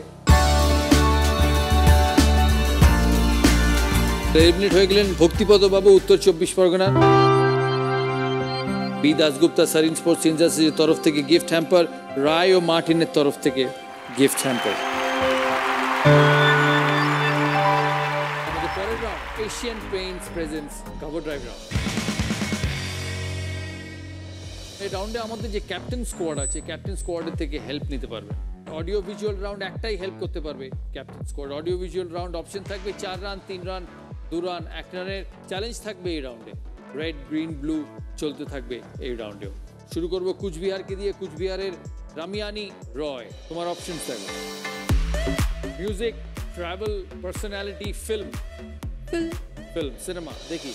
এলিমিনেট হয়ে গেলেন ভক্তিপদ বাবু উত্তর চব্বিশ পরগনা। বি দাসগুপ্তা সারিন স্পোর্টস ইন্ডাস্ট্রিজের তরফ থেকে গিফট হ্যাম্পার, রায় ও মার্টিনের তরফ থেকে গিফট হ্যাম্পার। আমাদের পরের round Asian Paints presents cover drive round. এই রাউন্ডে আমাদের যে ক্যাপ্টেন স্কোয়াড আছে, ক্যাপ্টেন স্কোয়াডের থেকে হেল্প নিতে পারবে। অডিও ভিজুয়াল রাউন্ড একটাই হেল্প করতে পারবে captain squad. Audio visual round option থাকবে চার রান, তিন রান, দু রান, এক রানের। চ্যালেঞ্জ থাকবে এই রাউন্ডে, রেড, গ্রিন, ব্লু চলতে থাকবে এই রাউন্ডেও। শুরু করব কুচবিহারকে দিয়ে। কুচবিহারের রামিয়ানি রয়, তোমার অপশন থাকবে music, travel, personality, film. Film, cinema. দেখি।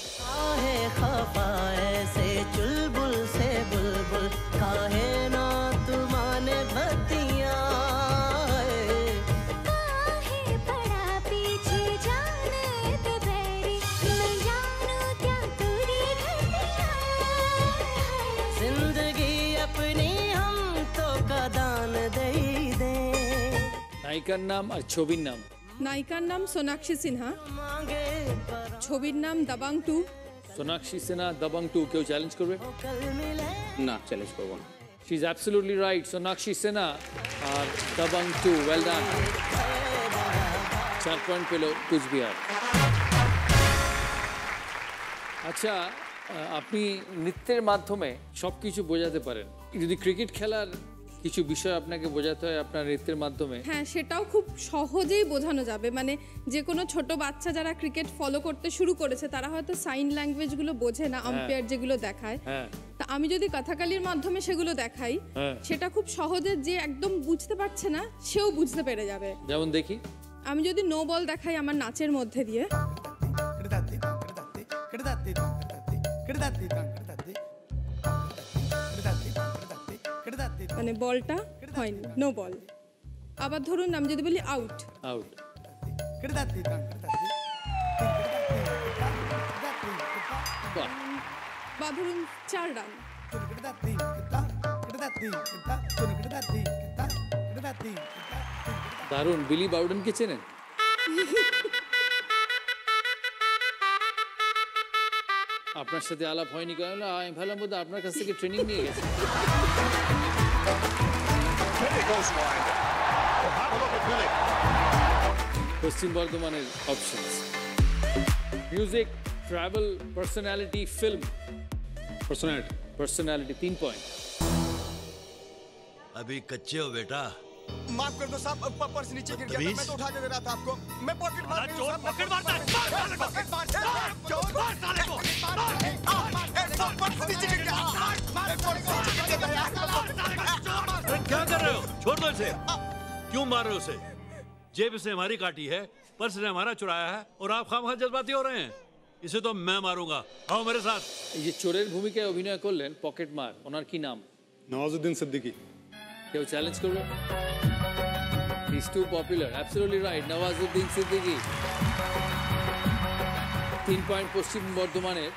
নায়িকার নাম আর ছবির নাম। নায়িকার নাম সোনাক্ষী সিনহা, ছবির নাম দাবাং টু। সোনাক্ষী সিনহা, দাবাং টু। কেউ চ্যালেঞ্জ করবে? না, চ্যালেঞ্জ করবো না। She is absolutely right. Sonakshi Sinha আর দাবাং টু। Well done. চার পয়েন্ট পেল কুচবিহার। আচ্ছা, আপনি নৃত্যের মাধ্যমে সব কিছু বোঝাতে পারেন। যদি ক্রিকেট খেলার কিছু বিষয় আপনাকে বোঝাতে হয় আপনার নৃত্যের মাধ্যমে। হ্যাঁ, সেটাও খুব সহজেই বোঝানো যাবে। মানে যে কোনো ছোট বাচ্চা যারা ক্রিকেট ফলো করতে শুরু করেছে তারা হয়তো সাইন ল্যাঙ্গুয়েজগুলো বোঝে না, আম্পায়ার যেগুলো দেখায়। হ্যাঁ, তা আমি যদি কথাকালির মাধ্যমে সেগুলো দেখাই, সেটা খুব সহজে, যে একদম বুঝতে পারছে না সেও বুঝতে পেরে যাবে। যেমন দেখি, আমি যদি নো বল দেখাই আমার নাচের মধ্যে দিয়ে, মানে বলটা হয়নি, নো বল। আবার ধরুন আমি যদি বলি আউট, আউট, বা ধরুন চার রান। দারুণ। বিলি বাউডেনকে চেনেন? আপনার সাথে আলাপ হয়নি কেন? আমি ভাবলাম বোধহয় আপনার কাছ থেকে ট্রেনিং নিয়ে গেছে। পশ্চিম বর্ধমানের options: music, travel, personality, film. Personality. Personality তিন পয়েন্ট। अभी कच्चे हो बेटा। माफ कर दो साहब, पर्स नीचे गिर गया था, मैं तो उठा के दे रहा था आपको। मैं पॉकेट मार रही हूं साहब, पॉकेट मारता है, पॉकेट मारता है, चोर मार साले को, मार पर्स नीचे गिर गया, पर्स नीचे गिर गया यार, क्या कर रहे हो? छोड़ दो इसे। क्यों मार रहे हो उसे? जेब से हमारी काटी है, पर्स ने हमारा चुराया है और आप खामखा जज्बाती हो रहे हैं। इसे तो मैं मारूंगा। आओ मेरे साथ। ये चोरेर भूमिकाয় অভিনয় করলেন পকেট মার, ওনার কি নাম? নওয়াজউদ্দিন সিদ্দিকী। কেউ চ্যালেঞ্জ করবে? He is too popular. Absolutely right, Nawazuddin Siddiqui. তিন পয়েন্ট পশ্চিম বর্ধমানের।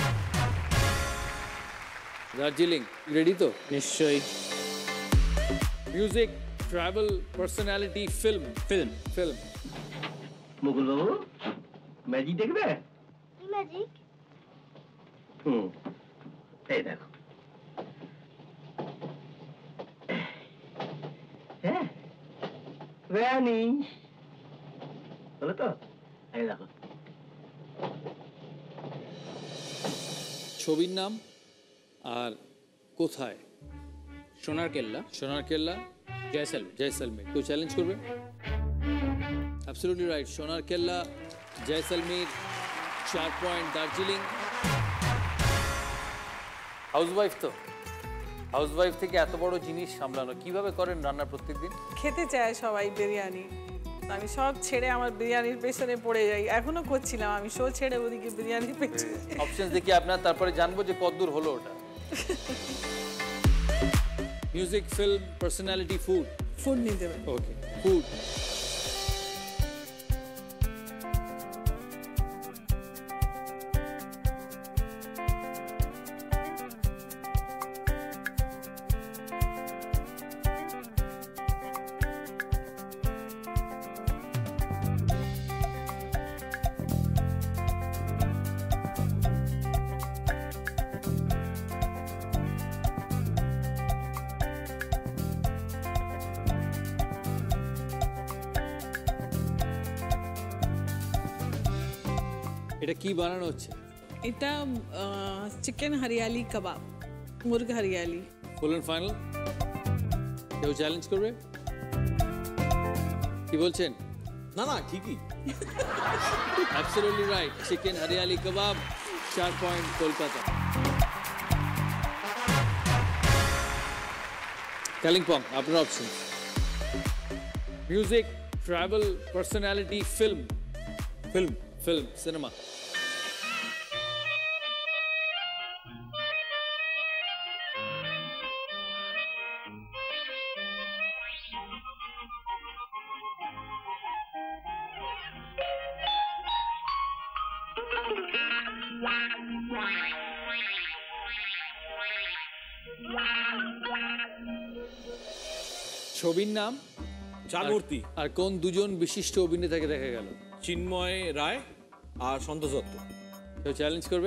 দার্জিলিং রেডি তো? নিশ্চয়ই। Music, travel, personality, film. Film. Film. Mukul babu, magic দেখবে? কি ম্যাজিক? হুম, এই দেখো। হ্যাঁ, ভ্যানিশ বলো তো, এই দেখো। ছবির নাম আর কোথায়? সোনার কেল্লা। সোনার কেল্লা, জয়সলমের। জয়সলমের। কেউ চ্যালেঞ্জ করবে? অ্যাবসলিউটলি রাইট, সোনার কেল্লা, জয়সলমের। চার পয়েন্ট। দার্জিলিং। হাউসওয়াইফ তো, হাউসওয়াইফ থেকে এত বড় জিনিস সামলানো কিভাবে করেন রান্না প্রত্যেকদিন? খেতে চায় সবাই বিরিয়ানি, আমি সব ছেড়ে আমার বিরিয়ানির পেছনে পড়ে যাই। এখনো করছিলাম আমি, শো ছেড়ে ওদিকে বিরিয়ানির পেছনে। অপশনস দেখি আপনার, তারপরে জানবো যে কতদূর হলো ওটা। Music, film, personality, food. Food নিয়ে দেবেন। Okay, food. এটা কি বানানো হচ্ছে? এটা chicken hariyali kebab, murga hariyali. Full and final. কেউ চ্যালেঞ্জ করবে? কি বলছেন? না না, ঠিকই। Absolutely right, chicken hariyali kebab. চার পয়েন্ট কলকাতা। কালিম্পং, আপনার option: music, travel, personality, film. Film. Film, cinema. ছবির নাম? চার মূর্তি। আর কোন দুজন বিশিষ্ট অভিনেতাকে দেখা গেল? চিন্ময় রায় আর সন্তোষ দত্ত। কেউ চ্যালেঞ্জ করবে?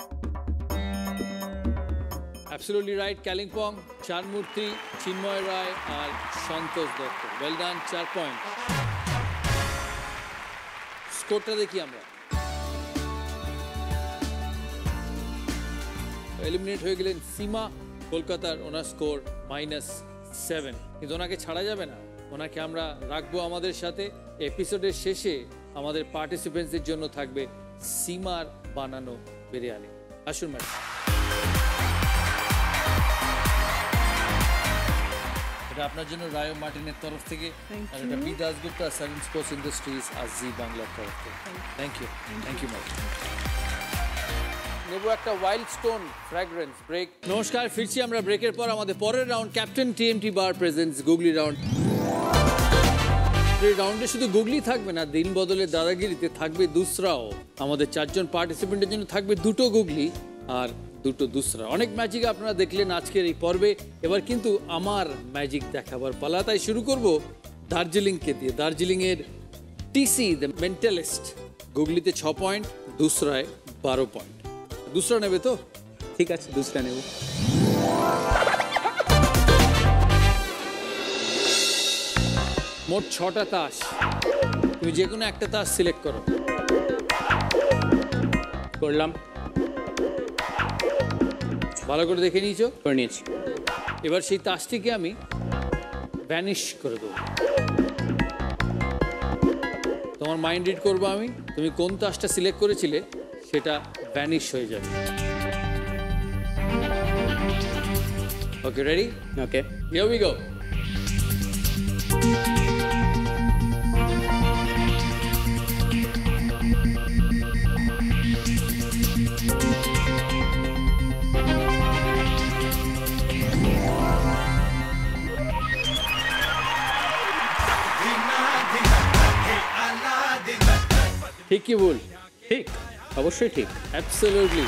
অ্যাবসলিউটলি রাইট, কালিম্পং, চার মূর্তি, চিন্ময় রায় আর সন্তোষ দত্ত। ওয়েল ডান, চার পয়েন্ট। স্কোরটা দেখি আমরা। এলিমিনেট হয়ে গেলেন সীমা। কলকাতার ওনার স্কোর মাইনাস সেভেন। কিন্তু ওনাকে ছাড়া যাবে না, ওনাকে আমরা রাখবো আমাদের সাথে। এপিসোডের শেষে আমাদের পার্টিসিপেন্টসদের জন্য থাকবে সীমার বানানো বিরিয়ানি। আসুন ম্যাডাম। এটা আপনার জন্য রায় মার্টিনের তরফ থেকে, আর এটা B Dasgupta seven sports industries আর জি বাংলার তরফ থেকে। Thank you, thank you madam. নেব একটা ওয়াইল্ড স্টোন ফ্র্যাগ্রেন্স ব্রেক। নমস্কার, ফিরছি আমরা ব্রেকের পর। আমাদের পরের round Captain TMT Bar presents googly round. এই রাউন্ডে শুধু গুগলি থাকবে না, দিন বদলে দাদাগিরিতে থাকবে দুসরাও। আমাদের চারজন পার্টিসিপেন্টের জন্য থাকবে দুটো গুগলি আর দুটো দুসরা। অনেক ম্যাজিক আপনারা দেখলেন আজকের এই পর্বে, এবার কিন্তু আমার ম্যাজিক দেখাবার পালা। তাই শুরু করব দার্জিলিংকে দিয়ে। দার্জিলিংয়ের টিসি দ্য মেন্টালিস্ট গুগলিতে ছ পয়েন্ট, দুসরায় বারো পয়েন্ট। দুসরা নেবে তো? ঠিক আছে, দুসরা নেব। মোট ছটা তাস, তুমি যে কোনো একটা তাস সিলেক্ট করো। করলাম। ভালো করে দেখে নিয়েছো? করে নিয়েছি। এবার সেই তাসটিকে আমি ভ্যানিশ করে দেবো। তোমার মাইন্ড রিড করবো আমি, তুমি কোন তাসটা সিলেক্ট করেছিলে সেটা ভ্যানিশ হয়ে যাবে। Okay, ready? Okay, here we go. ঠিক কি ভুল? ঠিক, অবশ্যই ঠিক। অ্যাবসলিউটলি।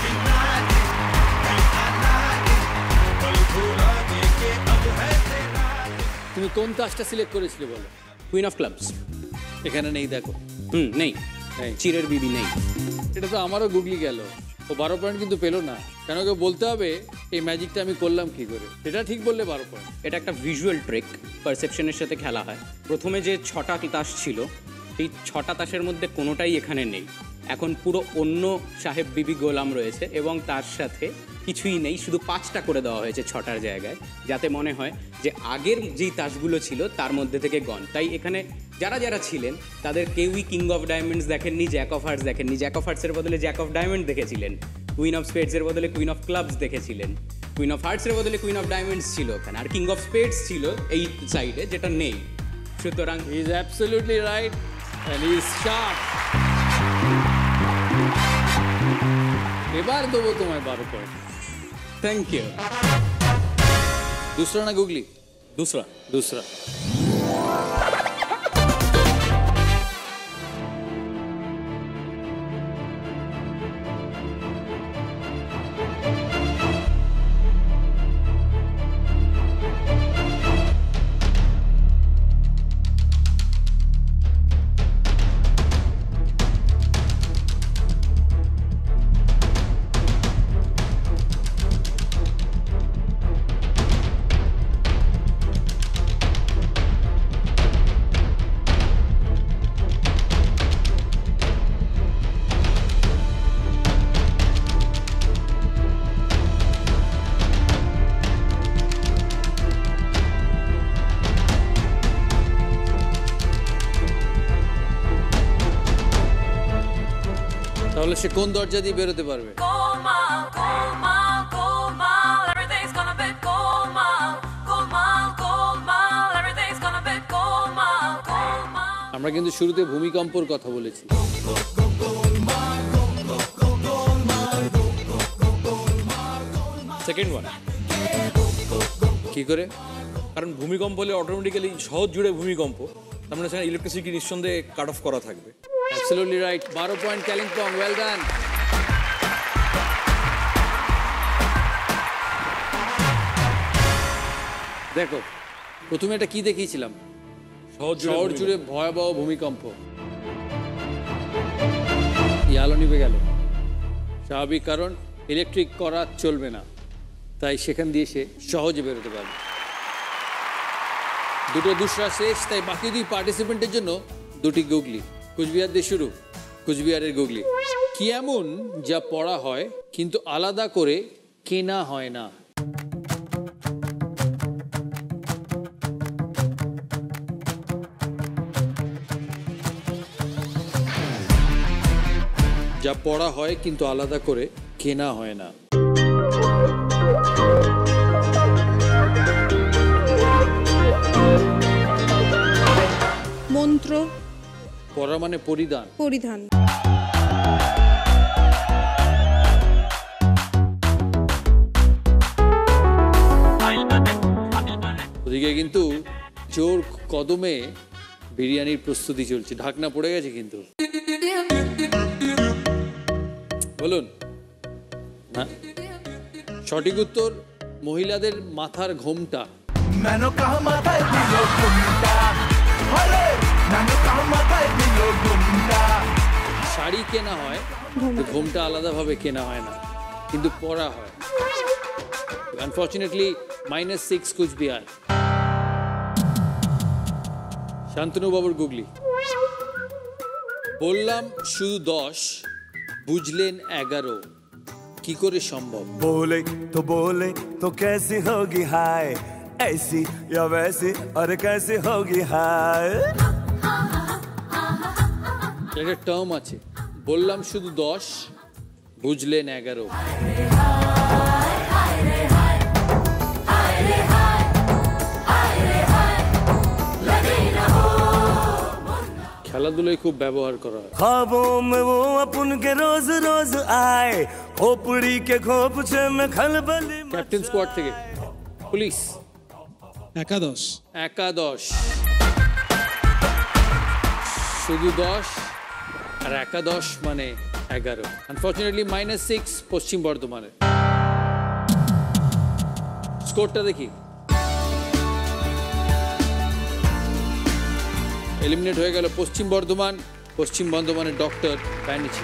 তুমি কোন তাসটা সিলেক্ট করেছিলে বলো? Queen of clubs. এখানে নেই, দেখো। হুম, নেই, চিরের বিবি নেই। এটা তো আমারও গুগলি গেল, ও বারো পয়েন্ট কিন্তু পেলো না। কেন কেউ বলতে হবে এই ম্যাজিকটা আমি করলাম কি করে। এটা ঠিক বললে বারো পয়েন্ট। এটা একটা ভিজুয়াল ট্রিক, পারসেপশনের সাথে খেলা হয়। প্রথমে যে ছটা তাস ছিল, সেই ছটা তাসের মধ্যে কোনোটাই এখানে নেই। এখন পুরো অন্য সাহেব বিবি গোলাম রয়েছে এবং তার সাথে কিছুই নেই, শুধু পাঁচটা করে দেওয়া হয়েছে ছটার জায়গায়, যাতে মনে হয় যে আগের যেই তাসগুলো ছিল তার মধ্যে থেকে গন। তাই এখানে যারা যারা ছিলেন তাদের কেউই কিং অফ ডায়মন্ডস দেখেননি, জ্যাক অফ হার্টস দেখেননি। জ্যাক অফ হার্টসের বদলে জ্যাক অফ ডায়মন্ড দেখেছিলেন, কুইন অফ স্পেডসের বদলে কুইন অফ ক্লাবস দেখেছিলেন, কুইন অফ হার্টসের বদলে কুইন অফ ডায়মন্ডস ছিল ওখানে, আর কিং অফ স্পেডস ছিল এই সাইডে, যেটা নেই। সুতরাং he is absolutely right and he is sharp. এবার দেবো তোমায় বারো পয়েন্ট। Thank you. দুসরা না গুগলি? দুসরা। দুসরা। তাহলে সে কোন দরজা দিয়ে বেরোতে পারবে? আমরা কিন্তু শুরুতে ভূমিকম্পর কথা বলেছি। Second one. কি করে? কারণ ভূমিকম্প হলে অটোমেটিক্যালি শহর জুড়ে ভূমিকম্প, তার মানে সেখানে ইলেকট্রিসিটি নিঃসন্দেহে কাট অফ করা থাকবে। Absolutely right. বারো পয়েন্ট কালিম্পং, well done. দেখো, প্রথমে এটা কি দেখিয়েছিলাম? শহর জুড়ে ভয়াবহ ভূমিকম্প। আলো নিভে গেল, স্বাভাবিক, কারণ ইলেকট্রিক করা চলবে না, তাই সেখান দিয়ে সে সহজে বেরোতে পারবে। দুটো দুসরা শেষ, তাই বাকি দুই পার্টিসিপেন্টের জন্য দুটি গুগলি। কুচবিহার দিয়ে শুরু। কুচবিহারের গুগলি। কি এমন যা পড়া হয় কিন্তু আলাদা করে কেনা হয় না? যা পড়া হয় কিন্তু আলাদা করে কেনা হয় না। মন্ত্র। পড়া মানে পরিধান। পরিধান। ওদিকে কিন্তু জোর কদমে বিরিয়ানির প্রস্তুতি চলছে। ঢাকনা পড়ে গেছে কিন্তু। বলুন না, সঠিক উত্তর মহিলাদের মাথার ঘোমটা। শাড়ি কেনা হয়, ঘোমটা আলাদাভাবে কেনা হয় না, কিন্তু পরা হয়। Unfortunately minus six Cooch Behar. Shantanu বাবুর গুগলি। বললাম শুধু দশ, বুঝলেন এগারো, কি করে সম্ভব? बोले तो बोले तो कैसी होगी हाय, ऐसी या वैसी और कैसी होगी हाय। একটা টার্ম আছে, বললাম শুধু দশ, বুঝলেন এগারো। খেলাধুলায় খুব ব্যবহার করা হয়। ख्वाबों में वो अपन के रोज रोज आए, खोपड़ी के खोपचे में खलबली। ক্যাপ্টেন স্কোয়াড থেকে পুলিশ। একাদশ। একাদশ। শুধু দশ আর একাদশ মানে এগারো। আনফর্চুনেটলি মাইনাস সিক্স পশ্চিম বর্ধমানে। স্কোরটা দেখি। এলিমিনেট হয়ে গেল পশ্চিম বর্ধমান। পশ্চিম বর্ধমানের ডক্টর ব্যানার্জি।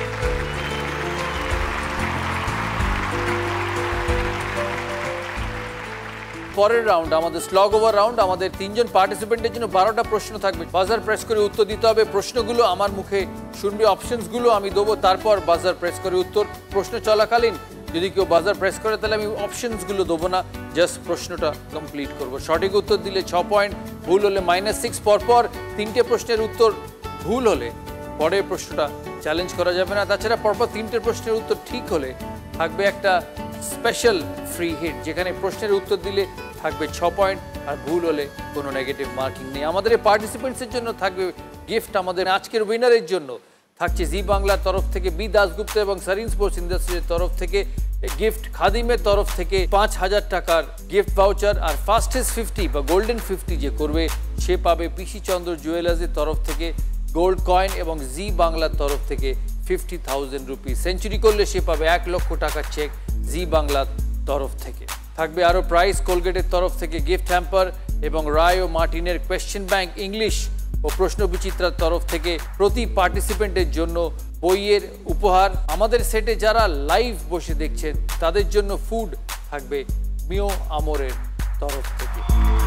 পরের রাউন্ড আমাদের স্লগ ওভার রাউন্ড। আমাদের তিনজন পার্টিসিপেন্টের জন্য বারোটা প্রশ্ন থাকবে। বাজার প্রেস করে উত্তর দিতে হবে। প্রশ্নগুলো আমার মুখে শুনবে, অপশনসগুলো আমি দেবো, তারপর বাজার প্রেস করে উত্তর। প্রশ্ন চলাকালীন যদি কেউ বাজার প্রেস করে তাহলে আমি অপশনসগুলো দেবো না, জাস্ট প্রশ্নটা কমপ্লিট করব। সঠিক উত্তর দিলে ছ পয়েন্ট, ভুল হলে মাইনাস সিক্স। পরপর তিনটে প্রশ্নের উত্তর ভুল হলে পরের প্রশ্নটা চ্যালেঞ্জ করা যাবে না। তাছাড়া পরপর তিনটে প্রশ্নের উত্তর ঠিক হলে থাকবে একটা স্পেশাল ফ্রি হিট, যেখানে প্রশ্নের উত্তর দিলে থাকবে ছ পয়েন্ট আর ভুল হলে কোনো নেগেটিভ মার্কিং নেই। আমাদের এই পার্টিসিপেন্টসের জন্য থাকবে গিফট। আমাদের আজকের উইনারের জন্য থাকছে জি বাংলার তরফ থেকে বি দাসগুপ্ত এবং সারিন স্পোর্টস ইন্ডাস্ট্রির তরফ থেকে গিফট, খাদিমের তরফ থেকে পাঁচ হাজার টাকার গিফট ভাউচার, আর ফাস্টেস্ট ফিফটি বা গোল্ডেন ফিফটি যে করবে সে পাবে পিসি চন্দ্র জুয়েলার্সের তরফ থেকে গোল্ড কয়েন, এবং জি বাংলার তরফ থেকে ফিফটি থাউজেন্ড রুপিস। সেঞ্চুরি করলে সে পাবে এক লক্ষ টাকার চেক জি বাংলার তরফ থেকে। থাকবে আরও প্রাইজ, কোলগেটের তরফ থেকে গিফট হ্যাম্পার এবং রায় ও মার্টিনের কোয়েশ্চেন ব্যাংক ইংলিশ ও প্রশ্ন বিচিত্রার তরফ থেকে প্রতি পার্টিসিপেন্টের জন্য বইয়ের উপহার। আমাদের সেটে যারা লাইভ বসে দেখছেন তাদের জন্য ফুড থাকবে মিও আমরের তরফ থেকে।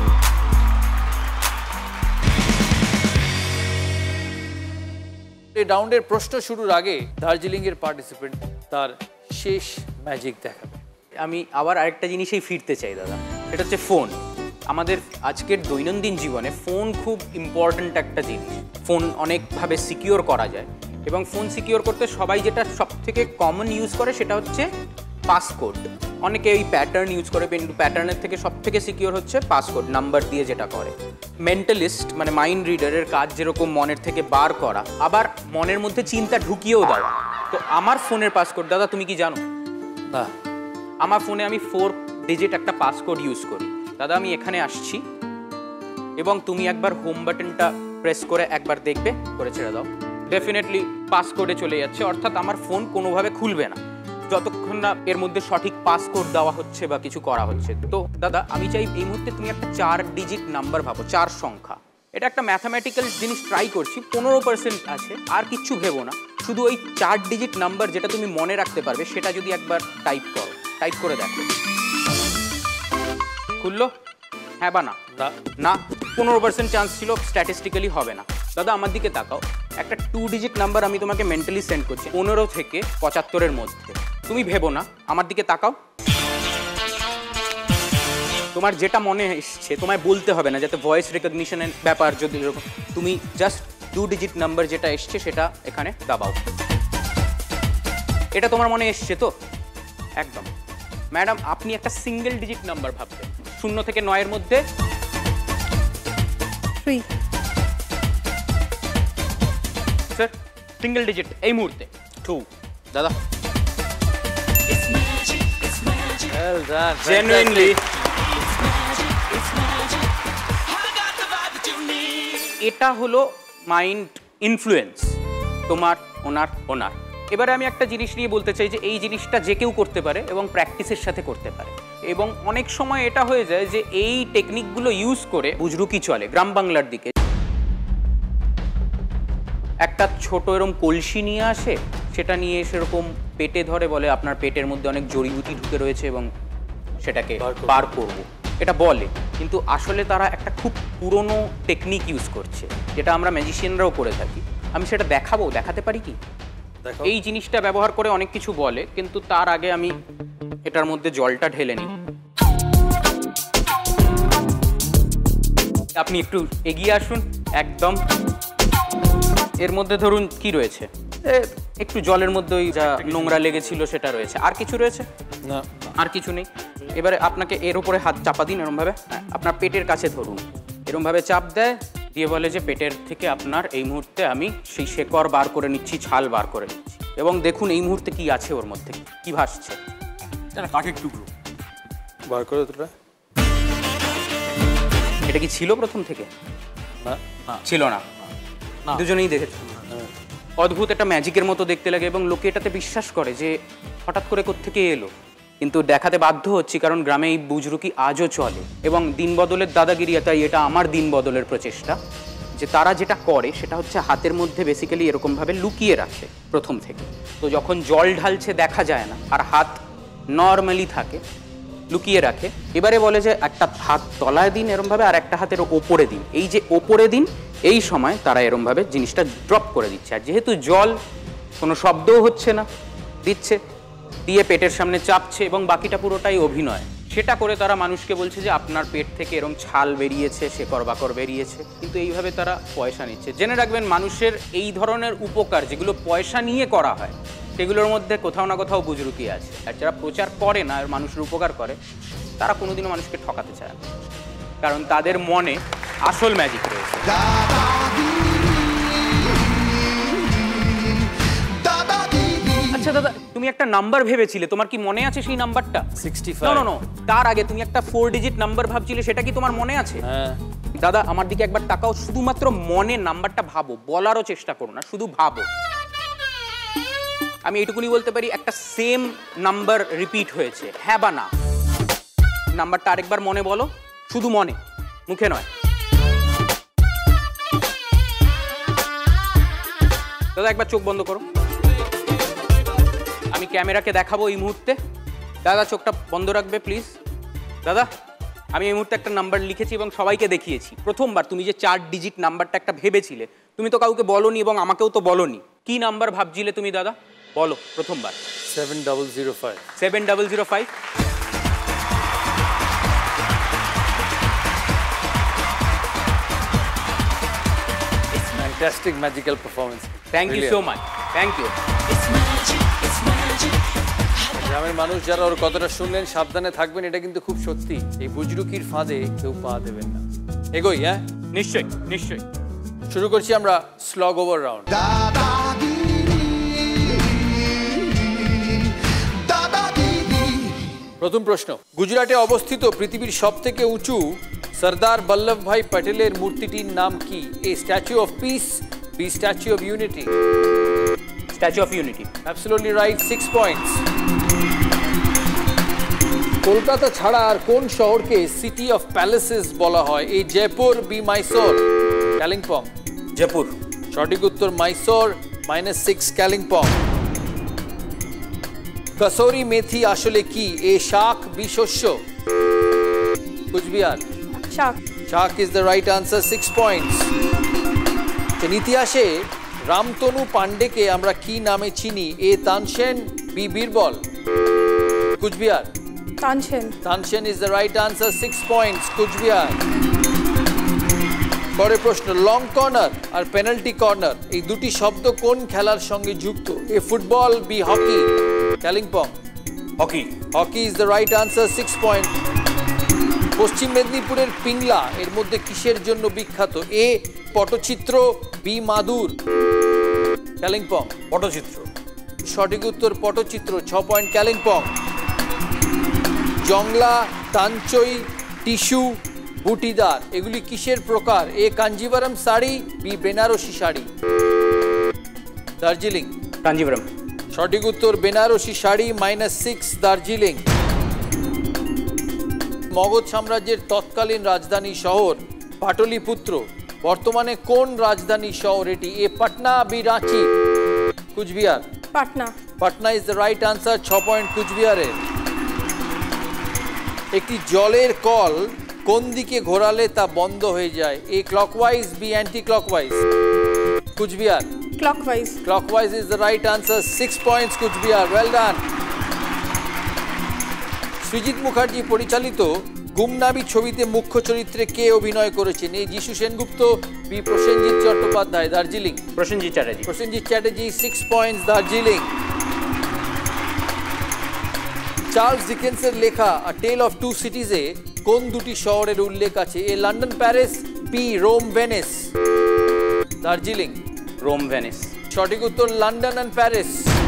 এই রাউন্ডের প্রশ্ন শুরুর আগে দার্জিলিং এর পার্টিসিপেন্ট তার শেষ ম্যাজিক দেখাবে। আমি আবার আরেকটা জিনিসেই ফিরতে চাই দাদা, সেটা হচ্ছে ফোন। আমাদের আজকের দৈনন্দিন জীবনে ফোন খুব ইম্পর্ট্যান্ট একটা জিনিস। ফোন অনেকভাবে সিকিওর করা যায়, এবং ফোন সিকিওর করতে সবাই যেটা সব থেকে কমন ইউজ করে সেটা হচ্ছে পাসকোড। অনেকে এই প্যাটার্ন ইউজ করে, কিন্তু প্যাটার্নের থেকে সব থেকে সিকিওর হচ্ছে পাসকোড, নাম্বার দিয়ে যেটা করে। মেন্টালিস্ট মানে মাইন্ড রিডারের কাজ যেরকম মনের থেকে বার করা, আবার মনের মধ্যে চিন্তা ঢুকিয়েও দেওয়া। তো আমার ফোনের পাসকোড দাদা তুমি কি জানো? না। আমার ফোনে আমি ফোর ডিজিট একটা পাসকোড ইউজ করি দাদা। আমি এখানে আসছি এবং তুমি একবার হোম বাটনটা প্রেস করে একবার দেখবে, করে ছেড়ে দাও, ডেফিনেটলি পাসকোডে চলে যাচ্ছে। অর্থাৎ আমার ফোন কোনোভাবে খুলবে না যতক্ষণ না এর মধ্যে সঠিক পাসকোড দেওয়া হচ্ছে বা কিছু করা হচ্ছে। তো দাদা আমি চাই এই মুহূর্তে তুমি একটা চার ডিজিট নাম্বার ভাবো, চার সংখ্যা। এটা একটা ম্যাথামেটিক্যাল জিনিস ট্রাই করছি, পনেরো পার্সেন্ট আছে, আর কিচ্ছু ভেবো না। শুধু ওই চার ডিজিট নাম্বার যেটা তুমি মনে রাখতে পারবে সেটা যদি একবার টাইপ করো, টাইপ করে দেখো খুললো, হ্যাঁ বা না? না, পনেরো পার্সেন্ট চান্স ছিল, স্ট্যাটিস্টিক্যালি হবে না। দাদা আমার দিকে তাকাও, একটা টু ডিজিট নাম্বার আমি তোমাকে মেন্টালি সেন্ড করছি, পনেরো থেকে পঁচাত্তরের মধ্যে। তুমি ভেবো না, আমার দিকে তাকাও, তোমার যেটা মনে এসছে তোমায় বলতে হবে না, যাতে ভয়েস রেকগনিশনের ব্যাপার যদি এরকম, তুমি জাস্ট টু ডিজিট নাম্বার যেটা এসছে সেটা এখানে দাবাও। এটা তোমার মনে এসছে তো? একদম। ম্যাডাম আপনি একটা সিঙ্গেল ডিজিট নাম্বার ভাববেন, শূন্য থেকে নয়ের মধ্যে। থ্রি। স্যার সিঙ্গেল ডিজিট এই মুহূর্তে। টু। দাদা Well done. জেনুইনলি এটা হলো মাইন্ড ইনফ্লুয়েন্স তোমার, ওনার, ওনার। এবারে আমি একটা জিনিস নিয়ে বলতে চাই যে এই জিনিসটা যে কেউ করতে পারে এবং প্র্যাকটিসের সাথে করতে পারে, এবং অনেক সময় এটা হয়ে যায় যে এই টেকনিকগুলো ইউজ করে বুজরুকি চলে গ্রাম বাংলার দিকে। একটা ছোট এরকম কলসি নিয়ে আসে, সেটা নিয়ে সেরকম পেটে ধরে, বলে আপনার পেটের মধ্যে অনেক জড়িবুটি ঢুকে রয়েছে এবং সেটাকে বার করব, এটা বলে। কিন্তু আসলে তারা একটা খুব পুরনো টেকনিক ইউজ করছে, যেটা আমরা ম্যাজিশিয়ানরাও করে থাকি। আমি সেটা দেখাবো, দেখাতে পারি কি? এই জিনিসটা ব্যবহার করে অনেক কিছু বলে, কিন্তু তার আগে আমি এটার মধ্যে জলটা ঢেলে নিই। আপনি একটু এগিয়ে আসুন। একদম। এর মধ্যে ধরুন কি রয়েছে, একটু জলের মধ্যে ওই যা নোংরা লেগেছিল সেটা রয়েছে। আর কিছু রয়েছে না, আর কিছু নেই। এবারে আপনাকে এর উপরে হাত চাপা দিন এরমভাবে, আপনার পেটের কাছে ধরুন, এরমভাবে চাপ দেয়, দিয়ে বলে যে পেটের থেকে আপনার এই মুহূর্তে আমি সেই শেকড় বার করে নিচ্ছি, ছাল বার করে নিচ্ছি, এবং দেখুন এই মুহূর্তে কি আছে ওর মধ্যে, কি ভাসছে। কাঠের টুকরো বার করে তোরা। এটা কি ছিল প্রথম থেকে? না, ছিল না, দুজনেই দেখেছি। অদ্ভুত একটা ম্যাজিকের মতো দেখতে লাগে এবং লোকে এটাতে বিশ্বাস করে যে হঠাৎ করে কোত্থেকে এলো, কিন্তু দেখাতে বাধ্য হচ্ছি কারণ গ্রামে এই বুজরুকি আজও চলে এবং দিন বদলের দাদাগিরি। তাই এটা আমার দিন বদলের প্রচেষ্টা, যে তারা যেটা করে সেটা হচ্ছে হাতের মধ্যে বেসিক্যালি এরকমভাবে লুকিয়ে রাখে প্রথম থেকে। তো যখন জল ঢালছে দেখা যায় না, আর হাত নর্মালি থাকে, লুকিয়ে রাখে। এবারে বলে যে একটা হাত তলায় দিন এরমভাবে, আর একটা হাতের ওপরে দিন। এই যে ওপরে দিন, এই সময় তারা এরমভাবে জিনিসটা ড্রপ করে দিচ্ছে। আর যেহেতু জল, কোনো শব্দও হচ্ছে না, দিচ্ছে, দিয়ে পেটের সামনে চাপছে, এবং বাকিটা পুরোটাই অভিনয়। সেটা করে তারা মানুষকে বলছে যে আপনার পেট থেকে এরম ছাল বেরিয়েছে, শেকড় বাকড় বেরিয়েছে, কিন্তু এইভাবে তারা পয়সা নিচ্ছে। জেনে রাখবেন, মানুষের এই ধরনের উপকার যেগুলো পয়সা নিয়ে করা হয়, সেগুলোর মধ্যে কোথাও না কোথাও বুজরুকি আছে। আর যারা প্রচার করে না, আর মানুষের উপকার করে, তারা কোনোদিনও মানুষকে ঠকাতে চায় না, কারণ তাদের মনে আসল ম্যাজিক রয়েছে। আচ্ছা দাদা, তুমি একটা নাম্বার ভেবেছিলে, তোমার কি মনে আছে সেই নাম্বারটা? সিক্সটি না ফাইভ। না না, তার আগে তুমি একটা ফোর ডিজিট নাম্বার ভাবছিলে, সেটা কি তোমার মনে আছে? হ্যাঁ। দাদা আমার দিকে একবার তাকাও, শুধুমাত্র মনে নাম্বারটা ভাবো, বলারও চেষ্টা করো না, শুধু ভাবো। আমি এইটুকুনি বলতে পারি, একটা সেম নাম্বার রিপিট হয়েছে, হ্যাঁ বা না? নাম্বারটা আরেকবার মনে বলো, শুধু মনে, মুখে নয়। দাদা একবার চোখ বন্ধ করো, আমি ক্যামেরাকে দেখাবো এই মুহূর্তে। দাদা চোখটা বন্ধ রাখবে প্লিজ। দাদা আমি এই মুহূর্তে একটা নাম্বার লিখেছি এবং সবাইকে দেখিয়েছি। প্রথমবার তুমি যে চার ডিজিট নাম্বারটা একটা ভেবেছিলে, তুমি তো কাউকে বলোনি এবং আমাকেও তো বলোনি। কি নাম্বার ভাবছিলে তুমি দাদা, বলো প্রথমবার? Seven double zero five. Seven double zero five. Fantastic magical performance. Thank you so much. Thank you. গ্রামের মানুষ যারা ওর কথাটা শুনলেন, সাবধানে থাকবেন, এটা কিন্তু খুব সত্যি। এই বুজরুকির ফাঁদে কেউ পা দেবেন না। এগোই, হ্যাঁ নিশ্চয়ই নিশ্চয়ই। শুরু করছি আমরা স্লগ ওভার রাউন্ড। প্রথম প্রশ্ন, গুজরাটে অবস্থিত পৃথিবীর সব থেকে উঁচু সর্দার বল্লভভাই প্যাটেলের মূর্তিটির নাম কি? A statue of peace, B statue of unity. Statue of unity. Absolutely right, six points. Kolkata ছাড়া আর কোন শহরকে সিটি অফ প্যালেসেস বলা হয়? A Jaipur, B Mysore, Kalimpong. জয়পুর। সঠিক উত্তর মাইসোর, মাইনাস সিক্স কালিম্পং। কসুরি মেথি আসলে কি? এ শাক, বি শস্য। কুচবিহার। শাক। Saag is the right answer, six points. ইতিহাসে রামতনু পান্ডেকে আমরা কি নামে চিনি? A Tansen, B Birbal. Cooch Behar. Tansen. Tansen is the right answer, six points, Cooch Behar. পরের প্রশ্ন, লং কর্নার আর পেনাল্টি কর্নার এই দুটি শব্দ কোন খেলার সঙ্গে যুক্ত? A football, B hockey. Kalimpong hockey. Hockey is the right answer, six point. পশ্চিম মেদিনীপুরের পিংলা এর মধ্যে কিসের জন্য বিখ্যাত? এ পটচিত্র, বি মাদুর। কালিম্পং পটচিত্র। সঠিক উত্তর পটচিত্র, ছ পয়েন্ট কালিম্পং। জংলা, তাঞ্চই, টিস্যু, বুটিদার এগুলি কিসের প্রকার? A Kanjeevaram sari, B Banarasi sari. দার্জিলিং কাঞ্জিভারম। সঠিক উত্তর বেনারসি শাড়ি, মাইনাস সিক্স দার্জিলিং। মগধ সাম্রাজ্যের তৎকালীন রাজধানী শহর পাটলিপুত্র বর্তমানে কোন রাজধানী শহর এটি? A Patna, B Ranchi. Cooch Behar Patna. Patna is the right answer, ছ পয়েন্ট কুচবিহারের। একটি জলের কল কোন দিকে ঘোরালে তা বন্ধ হয়ে যায়? A clockwise, B anti clockwise. Cooch Behar clockwise. Clockwise is the right answer, six points Cooch Behar, well done. Srijit Mukherjee পরিচালিত গুমনাবি ছবিতে মুখ্য চরিত্রে কে অভিনয় করেছেন? A Jishu Sengupta, B Prosenjit Chattopadhyay. Darjeeling Prosenjit Chatterjee. Prosenjit Chatterjee, six points Darjeeling. Charles ডিকেন্সের লেখা আ টেল অফ টু সিটিজে কোন দুটি শহরের উল্লেখ আছে? A London Paris, B Rome Venice. Darjeeling Rome Venice. সঠিক উত্তর লন্ডন অ্যান্ড প্যারিস।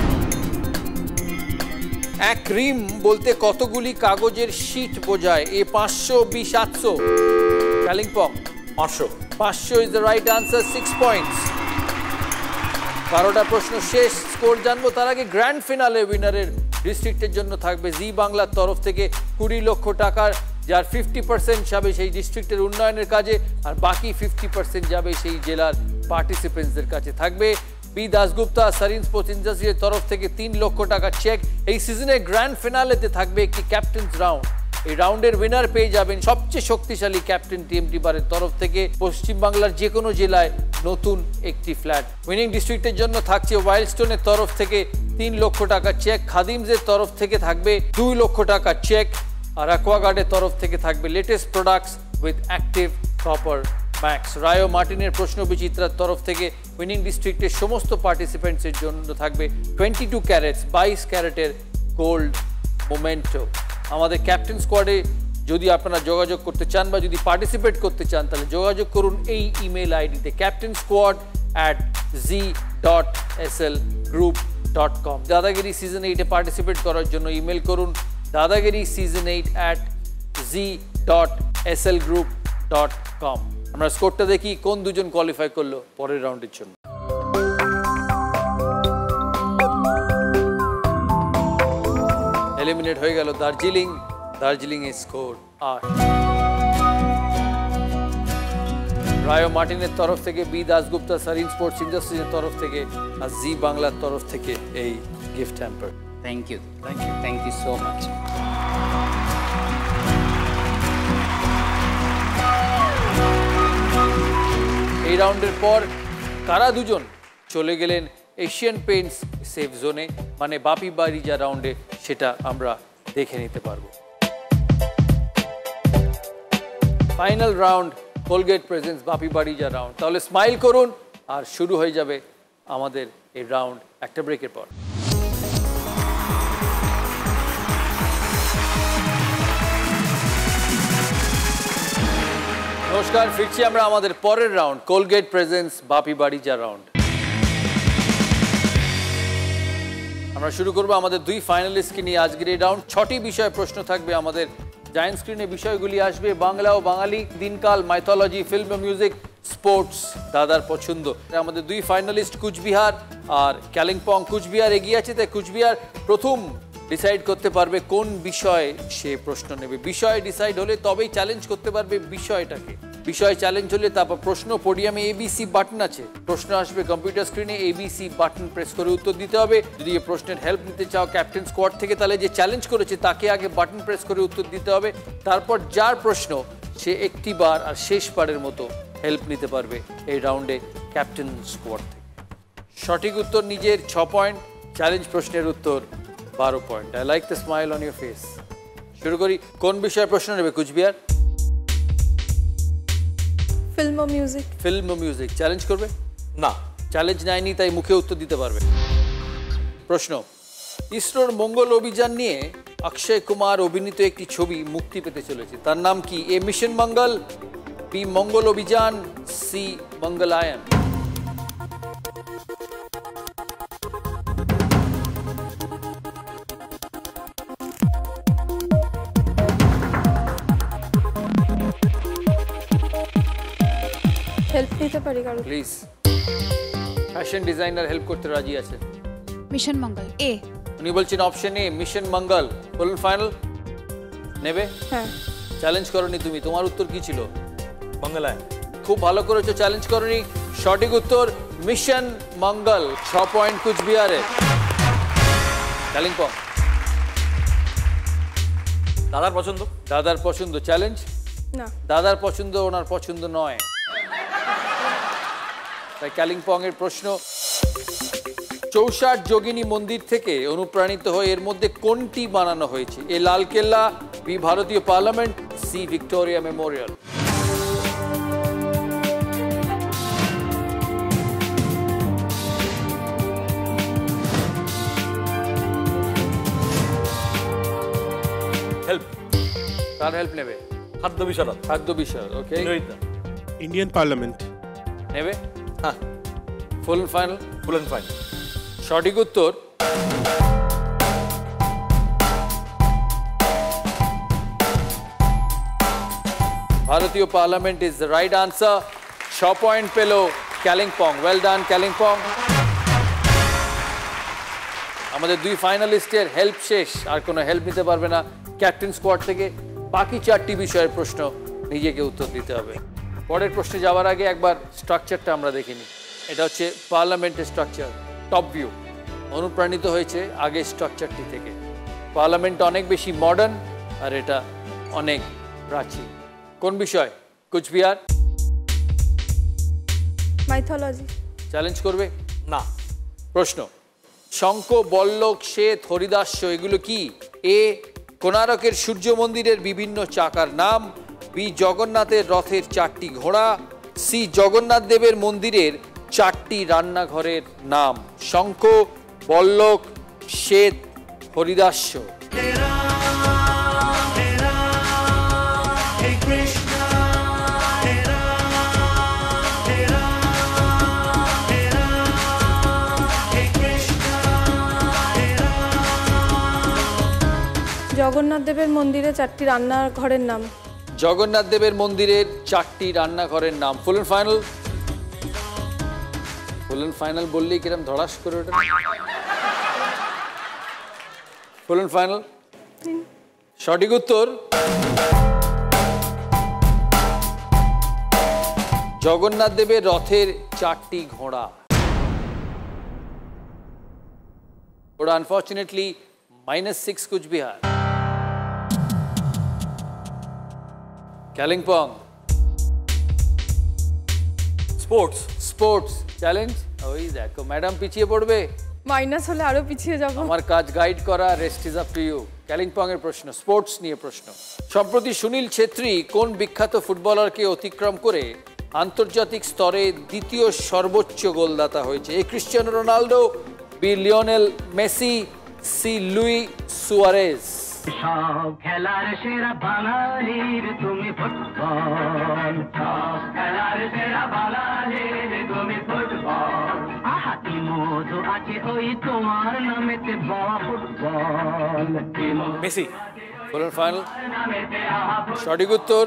এক রিম বলতে কতগুলি কাগজের শীট বোঝায়? এ পাঁচশো, বি সাতশো। কালিম্পং পাঁচশো। পাঁচশো is the right answer, six points. বারোটা প্রশ্ন শেষ, স্কোর জানবো তার আগে গ্র্যান্ড ফিনালে উইনারের ডিস্ট্রিক্টের জন্য থাকবে জি বাংলার তরফ থেকে কুড়ি লক্ষ টাকার, যার ফিফটি পার্সেন্ট যাবে সেই ডিস্ট্রিক্টের উন্নয়নের কাজে আর বাকি ফিফটি পার্সেন্ট যাবে সেই জেলার পার্টিসিপেন্টসদের কাছে। থাকবে বি দাসগুপ্তা সারিন স্পোর্টস ইন্ডাস্ট্রির তরফ থেকে তিন লক্ষ টাকার চেক। এই সিজনের গ্র্যান্ড ফিনালেতে থাকবে একটি ক্যাপ্টেন্স রাউন্ড। এই রাউন্ডের উইনার পেয়ে যাবেন সবচেয়ে শক্তিশালী ক্যাপ্টেন টিএমটি বারের তরফ থেকে পশ্চিমবাংলার যে কোনো জেলায় নতুন একটি ফ্ল্যাট। উইনিং ডিস্ট্রিক্টের জন্য থাকছে ওয়াইল্ডস্টোনের তরফ থেকে তিন লক্ষ টাকার চেক, খাদিমসের তরফ থেকে থাকবে দুই লক্ষ টাকার চেক, আর অ্যাকোয়াগার্ডের তরফ থেকে থাকবে latest products with active copper max. রায়ো মার্টিনের প্রশ্ন বিচিত্রার তরফ থেকে উইনিং ডিস্ট্রিক্টের সমস্ত পার্টিসিপেন্টসের জন্য থাকবে টোয়েন্টি টু ক্যারেটস বাইশ ক্যারেটের গোল্ড মোমেন্টো। আমাদের ক্যাপ্টেন স্কোয়াডে যদি আপনারা যোগাযোগ করতে চান বা যদি পার্টিসিপেট করতে চান তাহলে যোগাযোগ করুন এই ইমেল আইডিতে captain squad at G dot S L group dot com. Dadagiri season এইটে পার্টিসিপেট করার জন্য ইমেল করুন Dadagiri season eight at G dot S L group dot com. আমরা স্কোরটা দেখি কোন দুজন কোয়ালিফাই করলো পরের রাউন্ডের জন্য। এলিমিনেট হয়ে গেল দার্জিলিং। দার্জিলিং এর স্কোর আট। রায়ো মার্টিনের তরফ থেকে বি দাসগুপ্তা সারিন স্পোর্টস ইন্ডাস্ট্রিজের তরফ থেকে আর জি বাংলার তরফ থেকে এই gift hamper. Thank you thank you thank you so much. এই রাউন্ডের পর কারা দুজন চলে গেলেন এশিয়ান পেইন্টস সেফ জোনে মানে বাপি বাড়িজা রাউন্ডে সেটা আমরা দেখে নিতে পারবো। Final round Colgate presents Bapi বাড়িজা রাউন্ড। তাহলে স্মাইল করুন আর শুরু হয়ে যাবে আমাদের এই রাউন্ড একটা ব্রেকের পর। নমস্কার, ফিরছি আমরা আমাদের পরের রাউন্ড কোলগেট প্রেজেন্টস বাপি বাড়িজা রাউন্ড। আমরা শুরু করবো আমাদের দুই ফাইনালিস্টকে নিয়ে আজকের এই রাউন্ড। ছটি বিষয় প্রশ্ন থাকবে আমাদের। জায়ান্ট স্ক্রিনে বিষয়গুলি আসবে বাংলা ও বাঙালি, দিনকাল, মাইথোলজি, ফিল্ম ও মিউজিক, স্পোর্টস, দাদার পছন্দ। আমাদের দুই ফাইনালিস্ট কুচবিহার আর কালিম্পং। কুচবিহার এগিয়ে আছে, তাই কুচবিহার প্রথম ডিসাইড করতে পারবে কোন বিষয়ে সে প্রশ্ন নেবে। বিষয় ডিসাইড হলে তবেই চ্যালেঞ্জ করতে পারবে বিষয়টাকে। বিষয় চ্যালেঞ্জ হলে তারপর প্রশ্ন, পোডিয়ামে এবিসি বাটন আছে, প্রশ্ন আসবে কম্পিউটার স্ক্রিনে, এবিসি বাটন প্রেস করে উত্তর দিতে হবে। যদি এই প্রশ্নের হেল্প নিতে চাও ক্যাপ্টেন স্কোয়াড থেকে তাহলে যে চ্যালেঞ্জ করেছে তাকে আগে বাটন প্রেস করে উত্তর দিতে হবে। তারপর যার প্রশ্ন সে একটি বার আর শেষবারের মতো হেল্প নিতে পারবে এই রাউন্ডে ক্যাপ্টেন স্কোয়াড থেকে। সঠিক উত্তর নিজের ছ পয়েন্ট, চ্যালেঞ্জ প্রশ্নের উত্তর বারো point. I like the smile on your face. শুরু করি, কোন বিষয়ে প্রশ্ন নেবে কুচবিহার? ফিল্ম ও মিউজিক ফিল্ম ও মিউজিক চ্যালেঞ্জ করবে না চ্যালেঞ্জ নেয়নি তাই মুখে উত্তর দিতে পারবে প্রশ্ন ইসরোর মঙ্গল অভিযান নিয়ে অক্ষয় কুমার অভিনীত একটি ছবি মুক্তি পেতে চলেছে তার নাম কি এ মিশন মঙ্গল বি মঙ্গল অভিযান সি মঙ্গলায়ন হেল্প নিতে পারি কারো প্লিজ ফ্যাশন ডিজাইনার হেল্প করতে রাজি আছে মিশন মঙ্গল এ উনি বলছেন অপশন এ মিশন মঙ্গল বলুন ফাইনাল নেবে হ্যাঁ চ্যালেঞ্জ করনি তুমি তোমার উত্তর কি ছিল মঙ্গলায়ন খুব ভালো করেছো চ্যালেঞ্জ করনি সঠিক উত্তর মিশন মঙ্গল ছ পয়েন্ট কুচবিহারে কালিম্পং দাদার পছন্দ দাদার পছন্দ চ্যালেঞ্জ না দাদার পছন্দ ওনার পছন্দ নয় তাই কালিম্পং এর প্রশ্ন চৌষাট যোগিনী মন্দির থেকে অনুপ্রাণিত হয়ে এর মধ্যে কোনটি বানানো হয়েছে এ লালকেল্লা বি ভারতীয় parliament C Victoria Memorial help কার হেল্প নেবে খাদ্য বিশারদ খাদ্য বিশারদ ওকে ইন্ডিয়ান পার্লামেন্ট নেবে হ্যাঁ full final full and final সঠিক উত্তর ভারতীয় parliament is the right answer ছ পয়েন্ট পেল কালিম্পং ওয়েল ডান কালিম্পং আমাদের দুই ফাইনালিস্টের হেল্প শেষ আর কোনো হেল্প নিতে পারবে না ক্যাপ্টেন স্কোয়াড থেকে বাকি চারটি বিষয়ের প্রশ্ন নিজেকে উত্তর দিতে হবে পরের প্রশ্নে যাওয়ার আগে একবার স্ট্রাকচারটা আমরা দেখে নিই এটা হচ্ছে পার্লামেন্টের স্ট্রাকচার টপ ভিউ অনুপ্রাণিত হয়েছে আগের স্ট্রাকচারটি থেকে পার্লামেন্ট অনেক বেশি মডার্ন আর এটা অনেক প্রাচীন কোন বিষয় কুচবিহার মাইথোলজি চ্যালেঞ্জ করবে না প্রশ্ন শঙ্খ বল্লক শ্বেত হরিদাস্য এগুলো কি এ কোণারকের সূর্য মন্দিরের বিভিন্ন চাকার নাম বি জগন্নাথের রথের চারটি ঘোড়া সি জগন্নাথ দেবের মন্দিরের চারটি রান্নাঘরের নাম শঙ্খ বল্লক শ্বেত হরিদাস্য জগন্নাথ দেবের মন্দিরে চারটি রান্নার ঘরের নাম জগন্নাথ দেবের মন্দিরের চারটি রান্নাঘরের নাম full and final full and final বললেই কিরম ধড়াস করে ওঠে ফুল এন্ড ফাইনাল সঠিক উত্তর জগন্নাথ দেবের রথের চারটি ঘোড়া ওরা unfortunately minus six Cooch Behar Kalimpong sports sports challenge ওই দেখো ম্যাডাম পিছিয়ে পড়বে মাইনাস হলে আরো পিছিয়ে যাব আমার কাজ গাইড করা rest is up to you Kalimpong এর প্রশ্ন স্পোর্টস নিয়ে প্রশ্ন সম্প্রতি সুনীল ছেত্রী কোন বিখ্যাত ফুটবলারকে অতিক্রম করে আন্তর্জাতিক স্তরে দ্বিতীয় সর্বোচ্চ গোলদাতা হয়েছে A Cristiano Ronaldo B Lionel Messi C Luis Suarez সব খেলার সেরা বাঙালির তুমি ফুটবল সব খেলার সেরা বাঙালির তুমি ফুটবল আহাতি মধু আছে ওই তোমার নামেতে বাবা football Messi full and final সঠিক উত্তর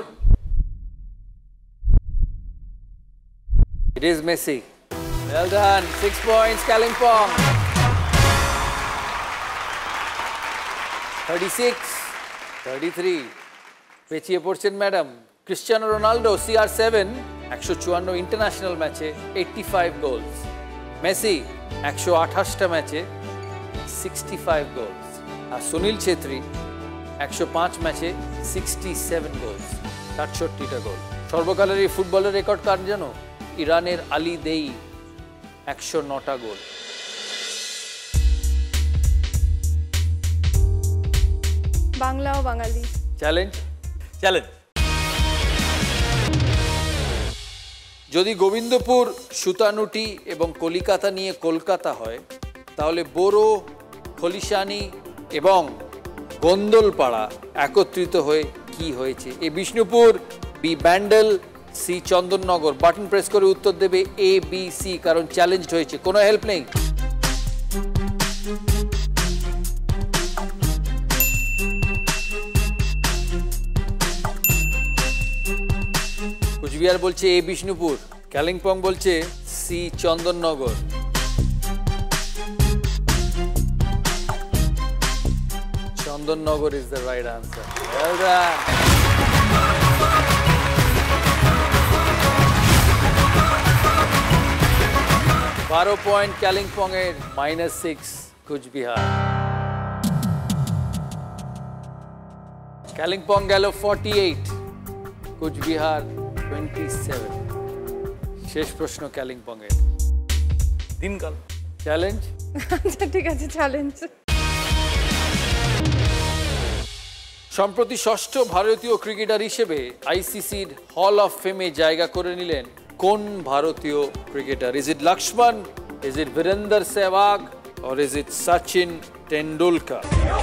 it is Messi well done six points Kalimpong thirty six thirty three পেছিয়ে পড়ছেন madam Cristiano Ronaldo C R seven একশো চুয়ান্ন ইন্টারন্যাশনাল ম্যাচে এইটটি ফাইভ গোলস মেসি একশো আঠাশটা ম্যাচে সিক্সটি ফাইভ গোলস আর সুনীল ছেত্রী একশো পাঁচ ম্যাচে সিক্সটি সেভেন গোলস সাতষট্টিটা গোল সর্বকালের এই ফুটবলের রেকর্ড কার জানো ইরানের আলী দেই একশো নটা গোল বাংলা ও বাঙালি চ্যালেঞ্জ চ্যালেঞ্জ যদি গোবিন্দপুর, সুতানুটি এবং কলিকাতা নিয়ে কলকাতা হয়, তাহলে বোরো, খলিশানি এবং গোন্দলপাড়া একত্রিত হয়ে কি হয়েছে? A Bishnupur, B Bandel, C Chandannagar. Button press করে উত্তর দেবে এ বি সি, কারণ চ্যালেঞ্জড হয়েছে। কোনো হেল্প নেই। কুচবিহার বলছে এ বিষ্ণুপুর, কালিম্পং বলছে C Chandannagar. Chandannagar is the right answer. Well done. বারো পয়েন্ট কালিম্পং এর, মাইনাস সিক্স কুচবিহার। কালিম্পং গেল forty eight, Cooch Behar twenty seven. শেষ প্রশ্ন কালিম্পং এর। দিনকাল চ্যালেঞ্জ। আচ্ছা ঠিক আছে, চ্যালেঞ্জ। সম্প্রতি ষষ্ঠ ভারতীয় ক্রিকেটার হিসেবে আইসিসির হল অফ ফেমে জায়গা করে নিলেন কোন ভারতীয় cricketer? Is it Laxman, is it Virender Sehwag, or is it Sachin Tendulkar?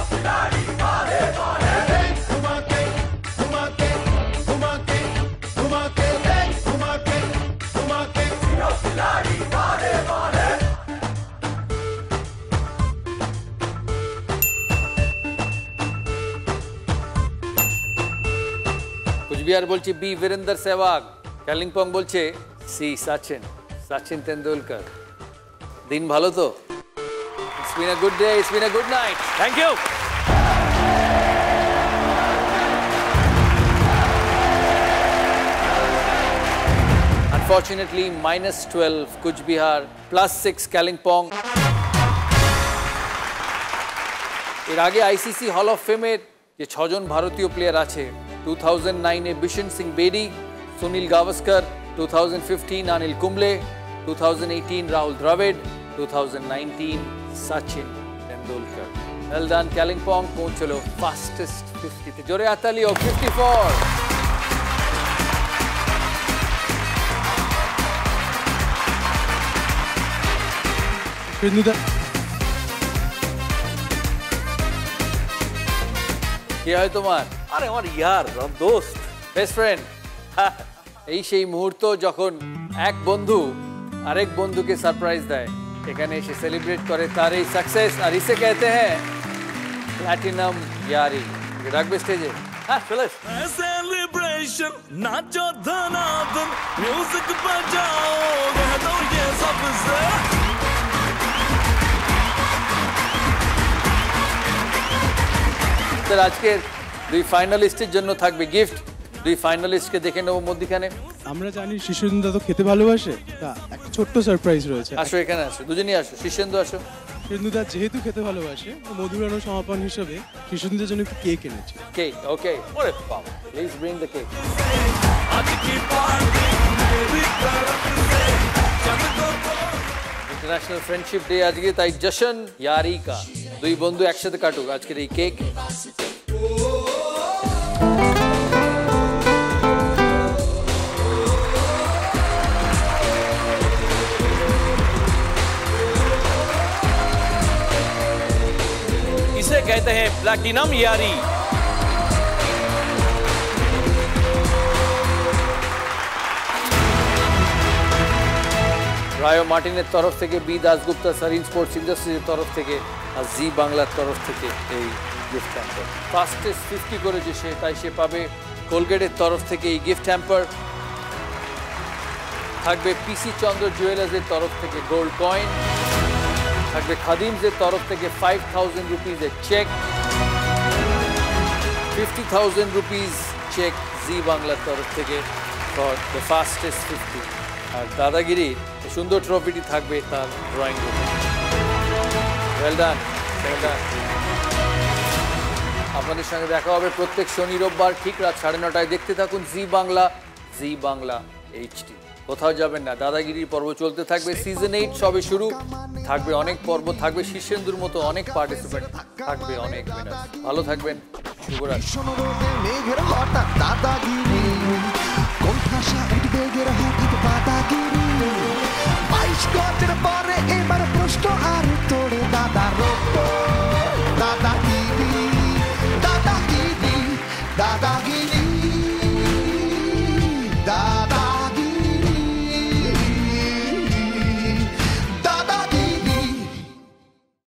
Cooch Behar বলছে বি বীরেন্দর সেহবাগ, কালিম্পং বলছে সি সচিন সচিন তেন্ডুলকর। দিন ভালো তো? It's been a good day, it's been a good night. Thank you. Unfortunately, minus twelve Cooch Behar, plus six Kalimpong. এর আগে আইসিসি হল অফ ফেমের যে ছজন ভারতীয় প্লেয়ার আছে, টু থাউজেন্ড নাইনে Bishan Singh Bedi, Sunil Gavaskar, two thousand fifteen Anil Kumble, two thousand eighteen Rahul Dravid, two thousand nineteen Sachin Tendulkar. Well done Kalimpong, পৌঁছলো fastest ফিফটিতে। জোরে হাততালি ও ফিফটি ফোর। কে হয় তোমার? আরে আমার ইয়ার, আমার দোস্ত, বেস্ট ফ্রেন্ড। এই সেই মুহূর্ত যখন এক বন্ধু আরেক বন্ধুকে সারপ্রাইজ দেয়, এখানে এসে সেলিব্রেট করে তার এই সাকসেস। আর ইসে कहते हैं প্ল্যাটিনাম ইয়ারি। রাখবে স্টেজে? হ্যাঁ চলে। सेलिब्रेशन नाचो धनाधन, म्यूजिक बजाओ, कह दो ये सबसे। স্যার আজকের দুই ফাইনালিস্টের জন্য থাকবে গিফট। দুই ফাইনালিস্টকে দেখে নেবো মধ্যখানে। আমরা জানি শিশুন্দা তো খেতে ভালোবাসে, তা একটা ছোট্ট সারপ্রাইজ রয়েছে। আসো এখানে আসো, দুজনই আসো। শিশুন্দু আসো। শিশুন্দা যেহেতু খেতে ভালোবাসে, মধুরানো সমাপন হিসেবে শিশুন্দার জন্য একটু কেক এনেছে। Cake, okay. ওরে বাবা, please bring the cake. International friendship day आज के ताई जश्न यारी का दुई बंधु একসাথে কাটুক আজকের এই কেক। इसे कहते हैं प्लैटिनम यारी। রায় মার্টিনের তরফ থেকে, বি দাসগুপ্তা সারিন স্পোর্টস ইন্ডাস্ট্রিজের তরফ থেকে, আর জি বাংলার তরফ থেকে এই গিফট হ্যাম্পার। ফাস্টেস্ট ফিফটি করেছে সে, তাই সে পাবে কোলগেটের তরফ থেকে এই গিফট হ্যাম্পার। থাকবে পিসি চন্দ্র জুয়েলার্সের তরফ থেকে গোল্ড কয়েন, থাকবে খাদিমসের তরফ থেকে ফাইভ থাউজেন্ড রুপিজের cheque, fifty thousand rupees cheque Zee বাংলার তরফ থেকে ফর দ্য ফাস্টেস্ট ফিফটি। আর দাদাগিরির সুন্দর ট্রফিটি থাকবে তার ড্রয়িং রুমে। Well done, well done. আপনাদের সঙ্গে দেখা হবে প্রত্যেক শনি রোববার ঠিক রাত সাড়ে নটায়। দেখতে থাকুন Zee Bangla, Zee Bangla HD. কোথাও যাবেন না, দাদাগিরির পর্ব চলতে থাকবে। সিজন এইট সবে শুরু, থাকবে অনেক পর্ব, থাকবে শীর্ষেন্দুর মতো অনেক পার্টিসিপেন্ট, থাকবে অনেক উইনার। ভালো থাকবেন, শুভরাত্রি। দাদাগিরি কোন ভাষা উঠবে গের হঠাৎ